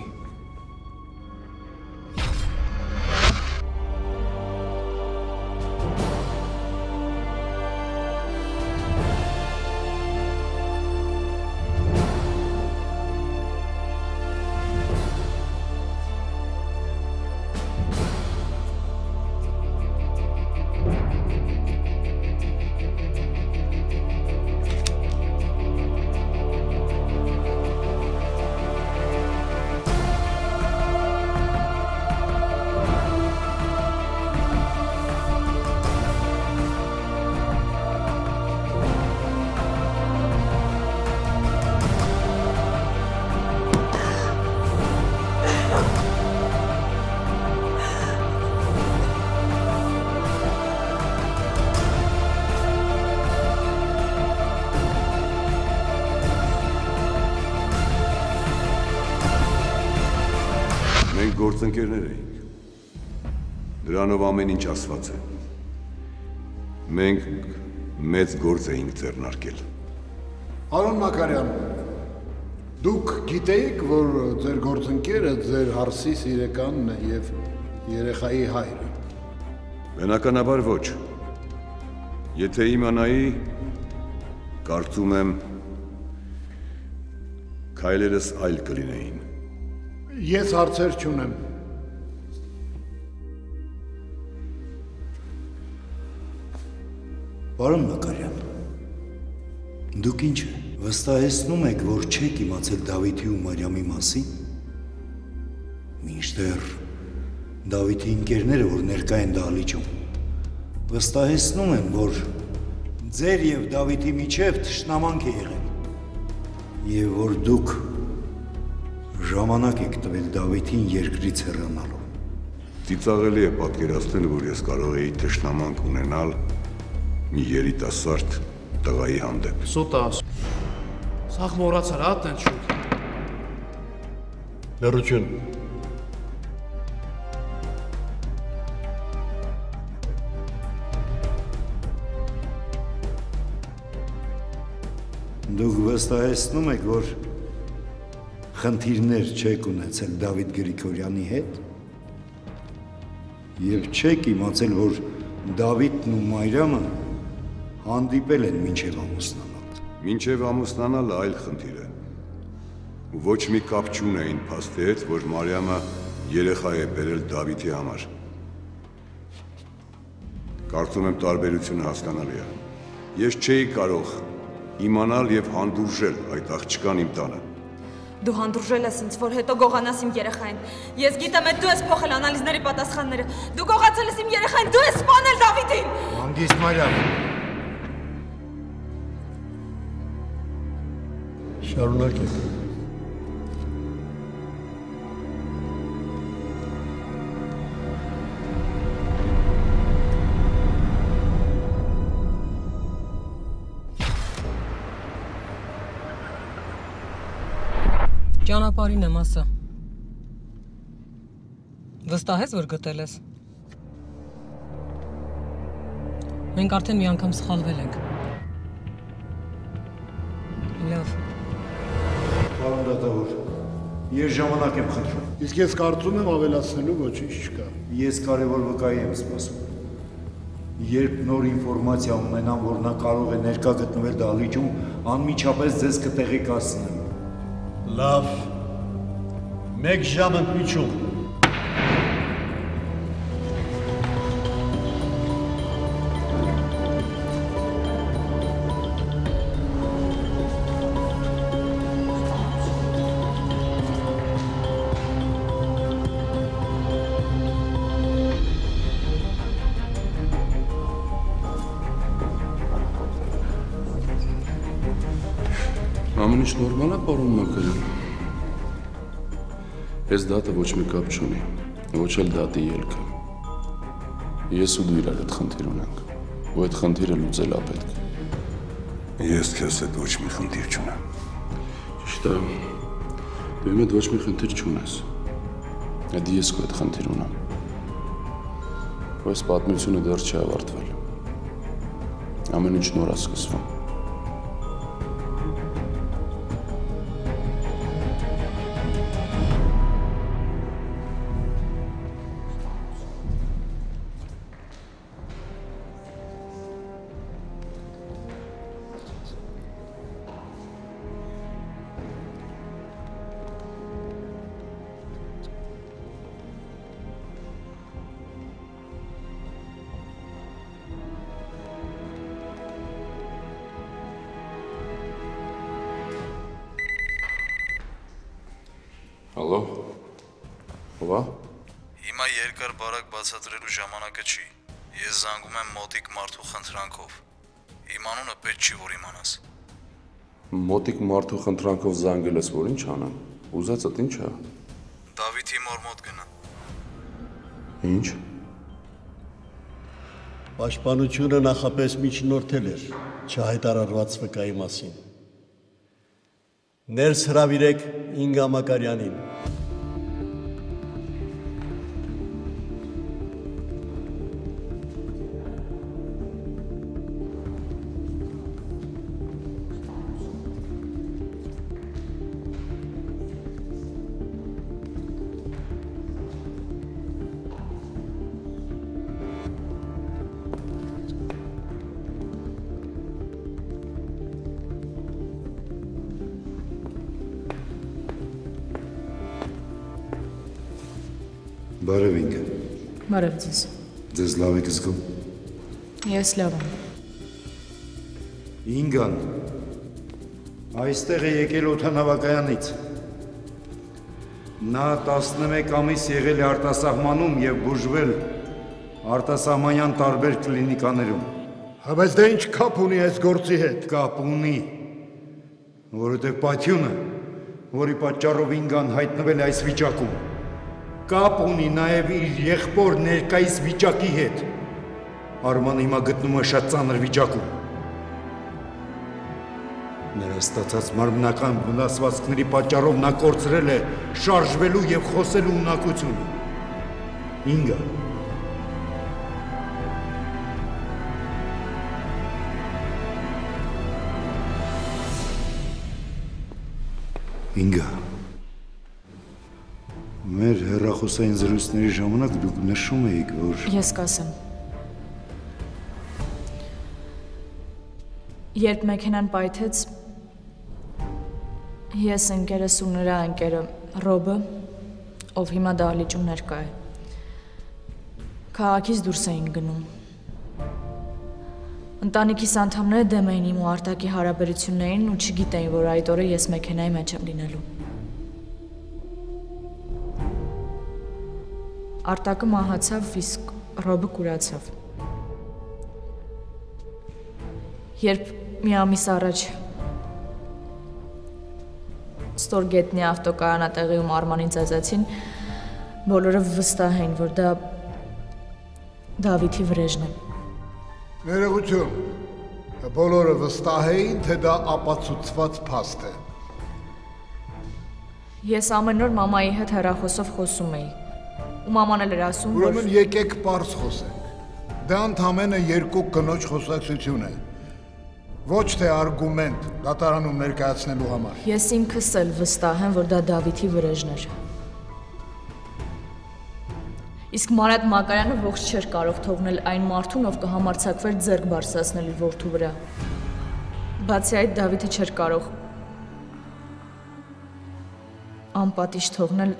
Speaker 2: գործընկերներ էինք։ Դրանով ամեն ինչ ասված է։ Մենք մեծ գործ էինք ձեռնարկել։
Speaker 12: Արոն Մակարյան, դուք գիտեիք, որ ձեր գործընկերը ձեր հարսի սիրեկանն է եւ երեխայի հայրը։
Speaker 2: Բնականաբար ոչ։ Եթե իմանայի, կարծում եմ քայլերս այլ կլինեին։
Speaker 12: Ես հարցեր չունեմ։
Speaker 8: Պարոն Մակարյան, դուք ինչ վստահեցնում եք, որ չեք իմացել Դավիթի ու Մարիամի մասին, մինչդեռ Դավիթի ընկերները, որ ներկա են դահլիճում, վստահեցնում են, որ ձեր և Դավիթի միջև թշնամանք է եղել, և որ դուք ժամանակ եք տվել Դավիթին երկրից հեռանալու։
Speaker 2: Ծիծաղելի է պատկերացնել, որ ես կարող էի թշնամանք ունենալ մի երիտասարդ տղայի հանդեպ։
Speaker 11: Սուտ ասում։ Սաղ մորացար, հա տենց շուտ։
Speaker 6: Լռություն։
Speaker 8: Դուք վստահեցնում եք, որ խնդիրներ չեք ունեցել Դավիթ Գրիգորյանի հետ և չեք իմացել, որ Դավիթն ու Մարիամը հանդիպել են մինչև ամուսնանալ։
Speaker 2: Մինչև ամուսնանալը այլ խնդիր է։ Ու ոչ մի կապ չունեին փաստի հետ, որ Մարիամը երեխա է բերել Դավիթի համար։ Կարծում եմ տարբերությունը հասկանալի է։ Ես չէի կարող իմանալ և հանդուրժել այդ աղջկան իմ տանը։
Speaker 4: Դու հանդուրժել ես ինձ, որ հետո գողանաս իմ երեխային։ Ես գիտեմ, այդ դու ես փոխել անալիզների պատասխանները։ Դու գողացել ես իմ երեխային, դու ես սպանել Դավիթին։
Speaker 12: Հանգիստ Մարիամ։ Շարունակեք։
Speaker 20: Ճանապարհին եմ ասա։ Վստահ ես, որ գտել ես։ Մենք արդեն մի անգամ սխալվել ենք։ Լավ։
Speaker 12: Պարոն դատավոր, ես ժամանակ եմ խնդրում։ Իսկ ես կարծում եմ ավելացնելու ոչինչ չկա։
Speaker 8: Ես կարևոր վկայի եմ սպասում։ Երբ նոր ինֆորմացիա ունենամ, որ նա կարող է ներկա գտնվել դահլիճում, անմիջապես ձեզ կտեղեկացնեմ։
Speaker 6: Լավ, մեկ ժամ ընդմիջում։
Speaker 10: Ամեն ինչ նորմալ է, պարոն Մակարյան։ Ես դատը ոչ մի կապ չունի, ոչ էլ դատի ելքը։ Ես ու դու իրար հետ խնդիր ունենք, ու այդ խնդիրը լուծել է պետք։
Speaker 2: Ես քեզ հետ ոչ մի խնդիր չունեմ։
Speaker 10: Ճիշտ է, դու իմ հետ ոչ մի խնդիր չունես։ Այդ ես քո հետ խնդիր ունեմ։ Այս պատմությունը դեռ չի ավարտվել։ Ամեն ինչ նոր է սկսվում։ Հալո, ով է։
Speaker 5: Հիմա երկար բարակ բացատրելու ժամանակը չի։ Ես զանգում եմ մոտիկ մարդու խնդրանքով։ Իմ անունը պետք չի, որ իմանաս։
Speaker 10: Մոտիկ մարդու խնդրանքով զանգել ես, որ ինչ անեմ։ Ուզածդ ինչ է։
Speaker 5: Դավիթի մոր մոտ գնա։
Speaker 10: Ինչ։
Speaker 6: Պաշտպանությունը նախապես միջնորդել էր չհայտարարված վկայի մասին։ Ներս հրավիրեք Ինգա Մակարյանին։
Speaker 8: Բարև ինքը։
Speaker 15: Բարև ձեզ։
Speaker 8: Ձեզ լավ եք զգում։
Speaker 15: Ես լավ եմ։
Speaker 8: Ինգան, այստեղ է եկել օդանավակայանից։ Նա տասնմեկ ամիս եղել է արտասահմանում և բուժվել արտասահմանյան տարբեր կլինիկաներում։
Speaker 12: Բայց դա ինչ կապ ունի այս գործի հետ։
Speaker 8: Կապ ունի, որովհետև պատյունը, որի պատճառով Ինգան հայտնվել է այս վիճակում, կապ ունի նաև իր եղբոր ներկայիս վիճակի հետ։ Արմանը հիմա գտնում է շատ ծանր վիճակում։ Նրա ստացած մարմնական վնասվածքների պատճառով նա կորցրել է շարժվելու և խոսելու ունակությունը։ Ինգա։ Ինգա։ Մեր հեռախոսային զրույցների ժամանակ դուք նշում էիք, որ…
Speaker 15: Ես կասեմ։ Երբ մեքենան պայթեց, ես ընկերս ու նրա ընկերը Ռոբը, ով հիմա դահլիճում ներկա է, քաղաքից դուրս էին գնում։ Ընտանիքիս անդամները դեմ էին իմ ու Արտակի հարաբերություններին ու չգիտեին, որ այդ օրը ես մեքենայի մեջ եմ լինելու։ Արտակը մահացավ, իսկ Ռոբը կուրացավ։ Երբ մի ամիս առաջ Ստորգետնի ավտոկայանատեղիում Արմանին ծեծեցին, բոլորը վստահ էին, որ դա Դավիթի վրեժն է։
Speaker 12: Ներողություն, բոլորը վստահ էին, թե դա ապացուցված փաստ է։
Speaker 15: Ես ամեն օր մամայի հետ հեռախոսով խոսում էի, ու մաման էլ էր ասում, որ…
Speaker 12: Ուրեմն եկեք պարզ խոսենք։ Դա ընդամենը երկու կնոջ խոսակցություն է։ Ոչ թե արգումենտ դատարանում ներկայացնելու համար։
Speaker 15: Ես ինքս էլ վստահ եմ, որ դա Դավիթի վրեժն էր։ Իսկ Մարատ Մակարյանը ողջ չէր կարող թողնել այն մարդուն, ով կհամարձակվեր ձեռք բարձրացնել իր որդու վրա։ Բացի այդ, Դավիթը չէր կարող անպատիժ թողնել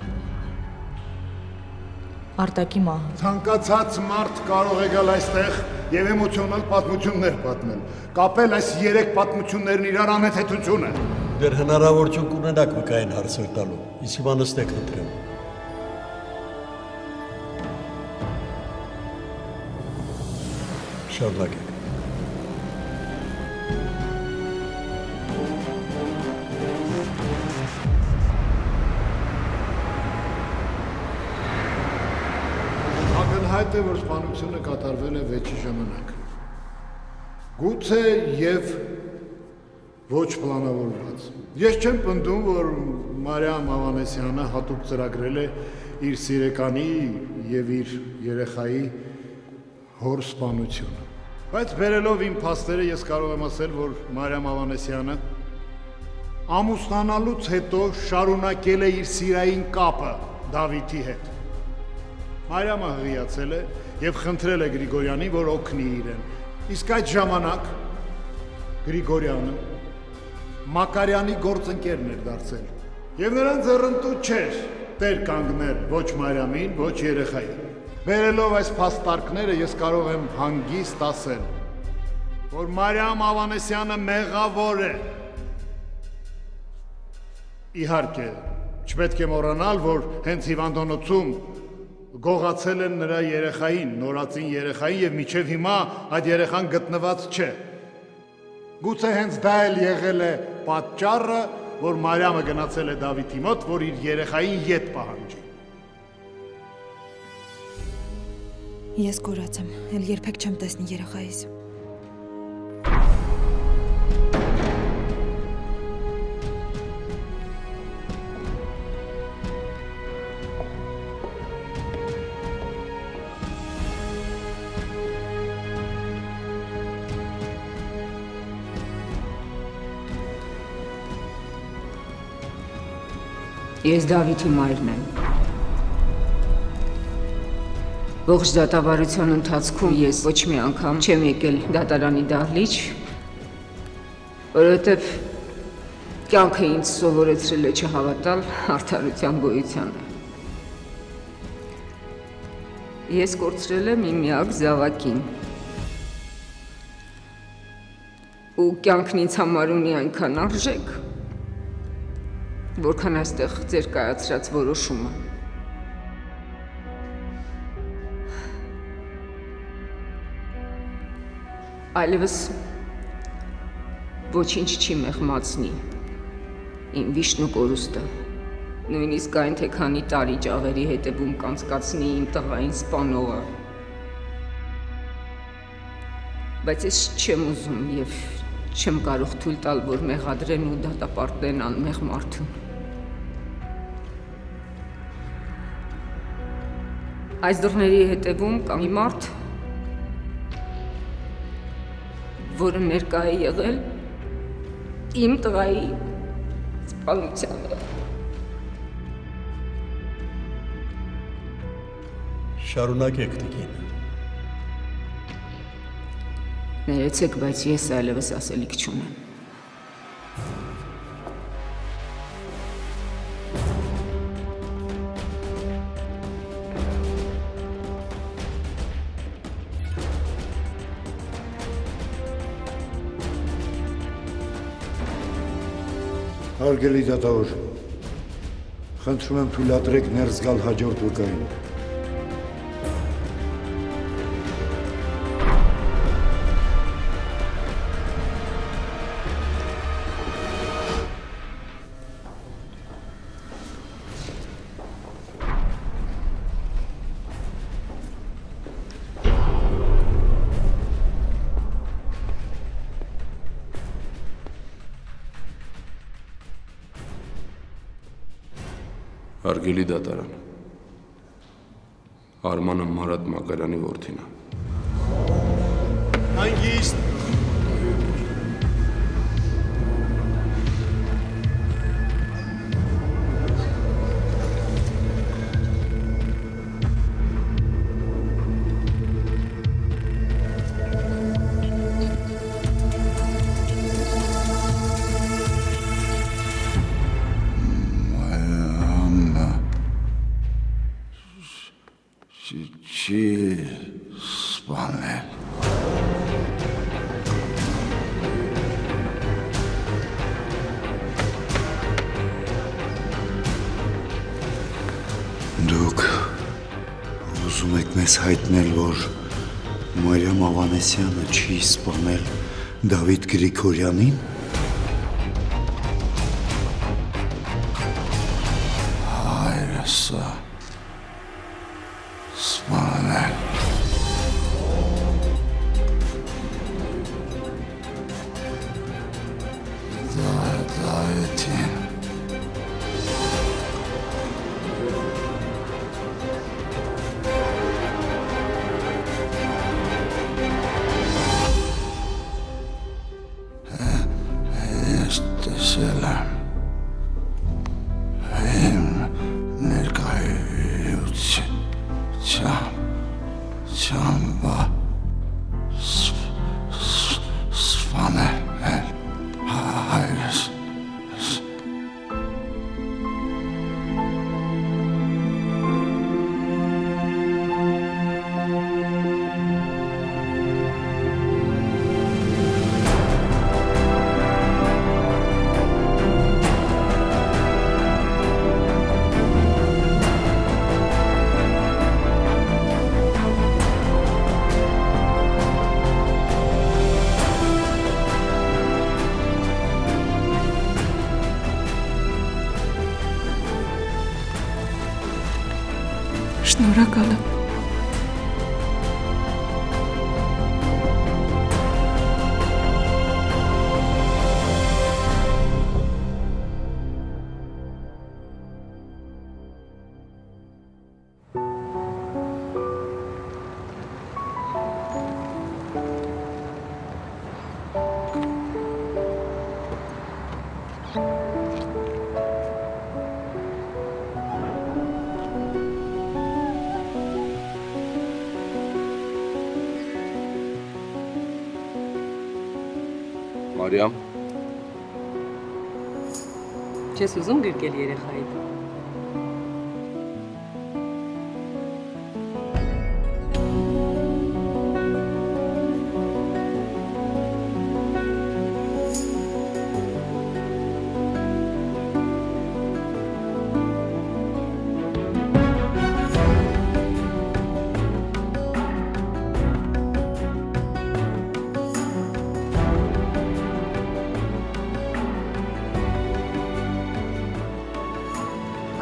Speaker 15: Արտակի մահը։
Speaker 12: Ցանկացած մարդ կարող է գալ այստեղ եւ էմոցիոնալ պատմություններ պատմել, կապել այս երեք պատմություններն իրար անհեթեթությունը։
Speaker 6: Դեր հնարավորություն կունենաք վկային հարցեր տալու, իսկ հիմա նստեք խնդրեմ։ Շարունակեք։
Speaker 12: Ակնհայտ է, որ սպանությունը կատարվել է վեճի ժամանակ։ Գուցե և ոչ պլանավորված։ Ես չեմ պնդում, որ Մարիամ Ավանեսյանը հատուկ ծրագրել է իր սիրեկանի և իր երեխայի հոր սպանությունը։ Բայց բերելով իմ փաստերը ես կարող եմ ասել, որ Մարիամ Ավանեսյանը ամուսնանալուց հետո շարունակել է իր սիրային կապը Դավիթի հետ։ Մարիամը հղիացել է և խնդրել է Գրիգորյանին, որ օգնի իրեն։ Իսկ այդ ժամանակ Գրիգորյանը Մակարյանի գործընկերն էր դարձել։ Եվ նրան ձեռնտու չէր տեր կանգնել ոչ Մարիամին, ոչ երեխային։ Բերելով այս փաստարկները ես կարող եմ հանգիստ ասել, որ Մարիամ Ավանեսյանը մեղավոր է։ Իհարկե, չպետք է մոռանալ, որ հենց հիվանդանոցում գողացել են նրա երեխային, նորածին երեխային և մինչև հիմա այդ երեխան գտնված չէ։ Գուցե հենց դա էլ եղել է պատճառը, որ Մարիամը գնացել է Դավիթի մոտ, որ իր երեխային ետ պահանջի։
Speaker 4: Ես կորած եմ, էլ երբեք չեմ տեսնի երեխայիս։
Speaker 14: Ես Դավիթի մայրն եմ։ Ողջ դատավարության ընթացքում ես ոչ մի անգամ չեմ եկել դատարանի դահլիճ, որովհետև կյանքը ինձ սովորեցրել է չհավատալ արդարության գոյությանը։ Ես կորցրել եմ իմ միակ զավակին։ Ու կյանքն ինձ համար ունի այնքան արժեք, որքան այստեղ ձեր կայացրած որոշումը։ Այլևս ոչինչ չի մեղմացնի իմ վիշտն ու կորուստը, նույնիսկ այն թե քանի տարի ճաղերի հետևում կանցկացնի իմ տղային սպանողը։ Բայց ես չեմ ուզում և չեմ կարող թույլ տալ, որ մեղադրեն ու դատապարտեն անմեղ մարդուն։ Այս դռների հետևում կա մի մարդ, որը ներկա է եղել իմ տղայի սպանությանը։
Speaker 6: Շարունակեք, տիկին։
Speaker 14: Ներեցեք, բայց ես այլևս ասելիք չունեմ։
Speaker 8: Հարգելի դատավոր, խնդրում եմ թույլատրեք ներս գալ հաջորդ վկային։
Speaker 10: Հարգելի դատարան, Արմանը Մարատ Մակարյանի որդին է։
Speaker 6: Հանգիստ։
Speaker 12: Չի սպանել։
Speaker 8: Դուք ուզում եք մեզ հայտնել, որ Մարիամ Ավանեսյանը չի սպանել Դավիթ Գրիգորյանին։ Հայրսը սպանել։ Դավիթին։ Ես տեսել եմ իմ ներկայություն Չամ, չամբա սպանել էլ հայրս։
Speaker 16: Շնորհակալ եմ։
Speaker 10: Մարիամ։
Speaker 20: Չես ուզում գրկել երեխայիդ։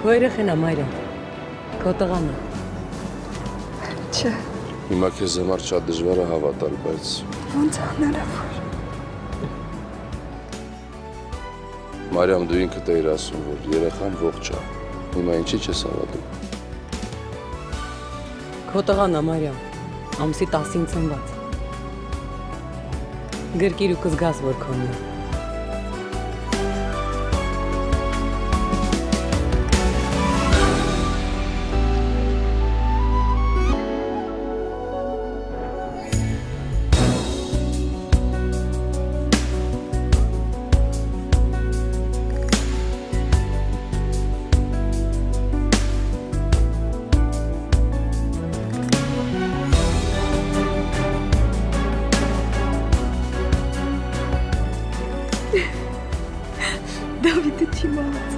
Speaker 20: Քո երեխեն է, Մարիամ։ Քո տղան է։
Speaker 4: Չէ,
Speaker 10: Հիմա քեզ համար շատ դժվար է հավատալ, բայց
Speaker 4: ոնց հնարավոր։
Speaker 10: Մարիամ, դու ինքդ էիր ասում, որ երեխան ողջ է։ Հիմա ինչի՞ չես հավատում։
Speaker 20: Քո տղան է, Մարիամ, ամսի տասին ծնված։ Գրկիր ու կզգաս, որ քոնն է։
Speaker 4: Դավիթը չի մահաց։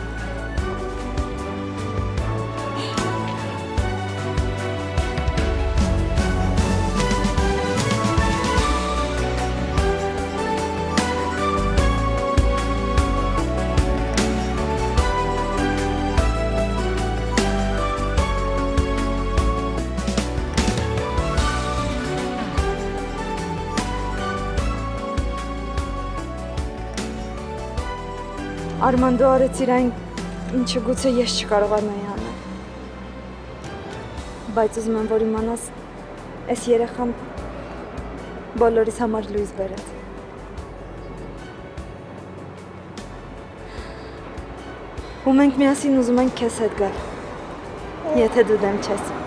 Speaker 4: Արման, դու արեցիր այն, ինչը գուցե ես չկարողանայի անել։ Բայց ուզում եմ, որ իմանաս, այս երեխան բոլորիս համար լույս բերեց։ Ու մենք միասին ուզում ենք քեզ հետ գալ, եթե դու դեմ չես։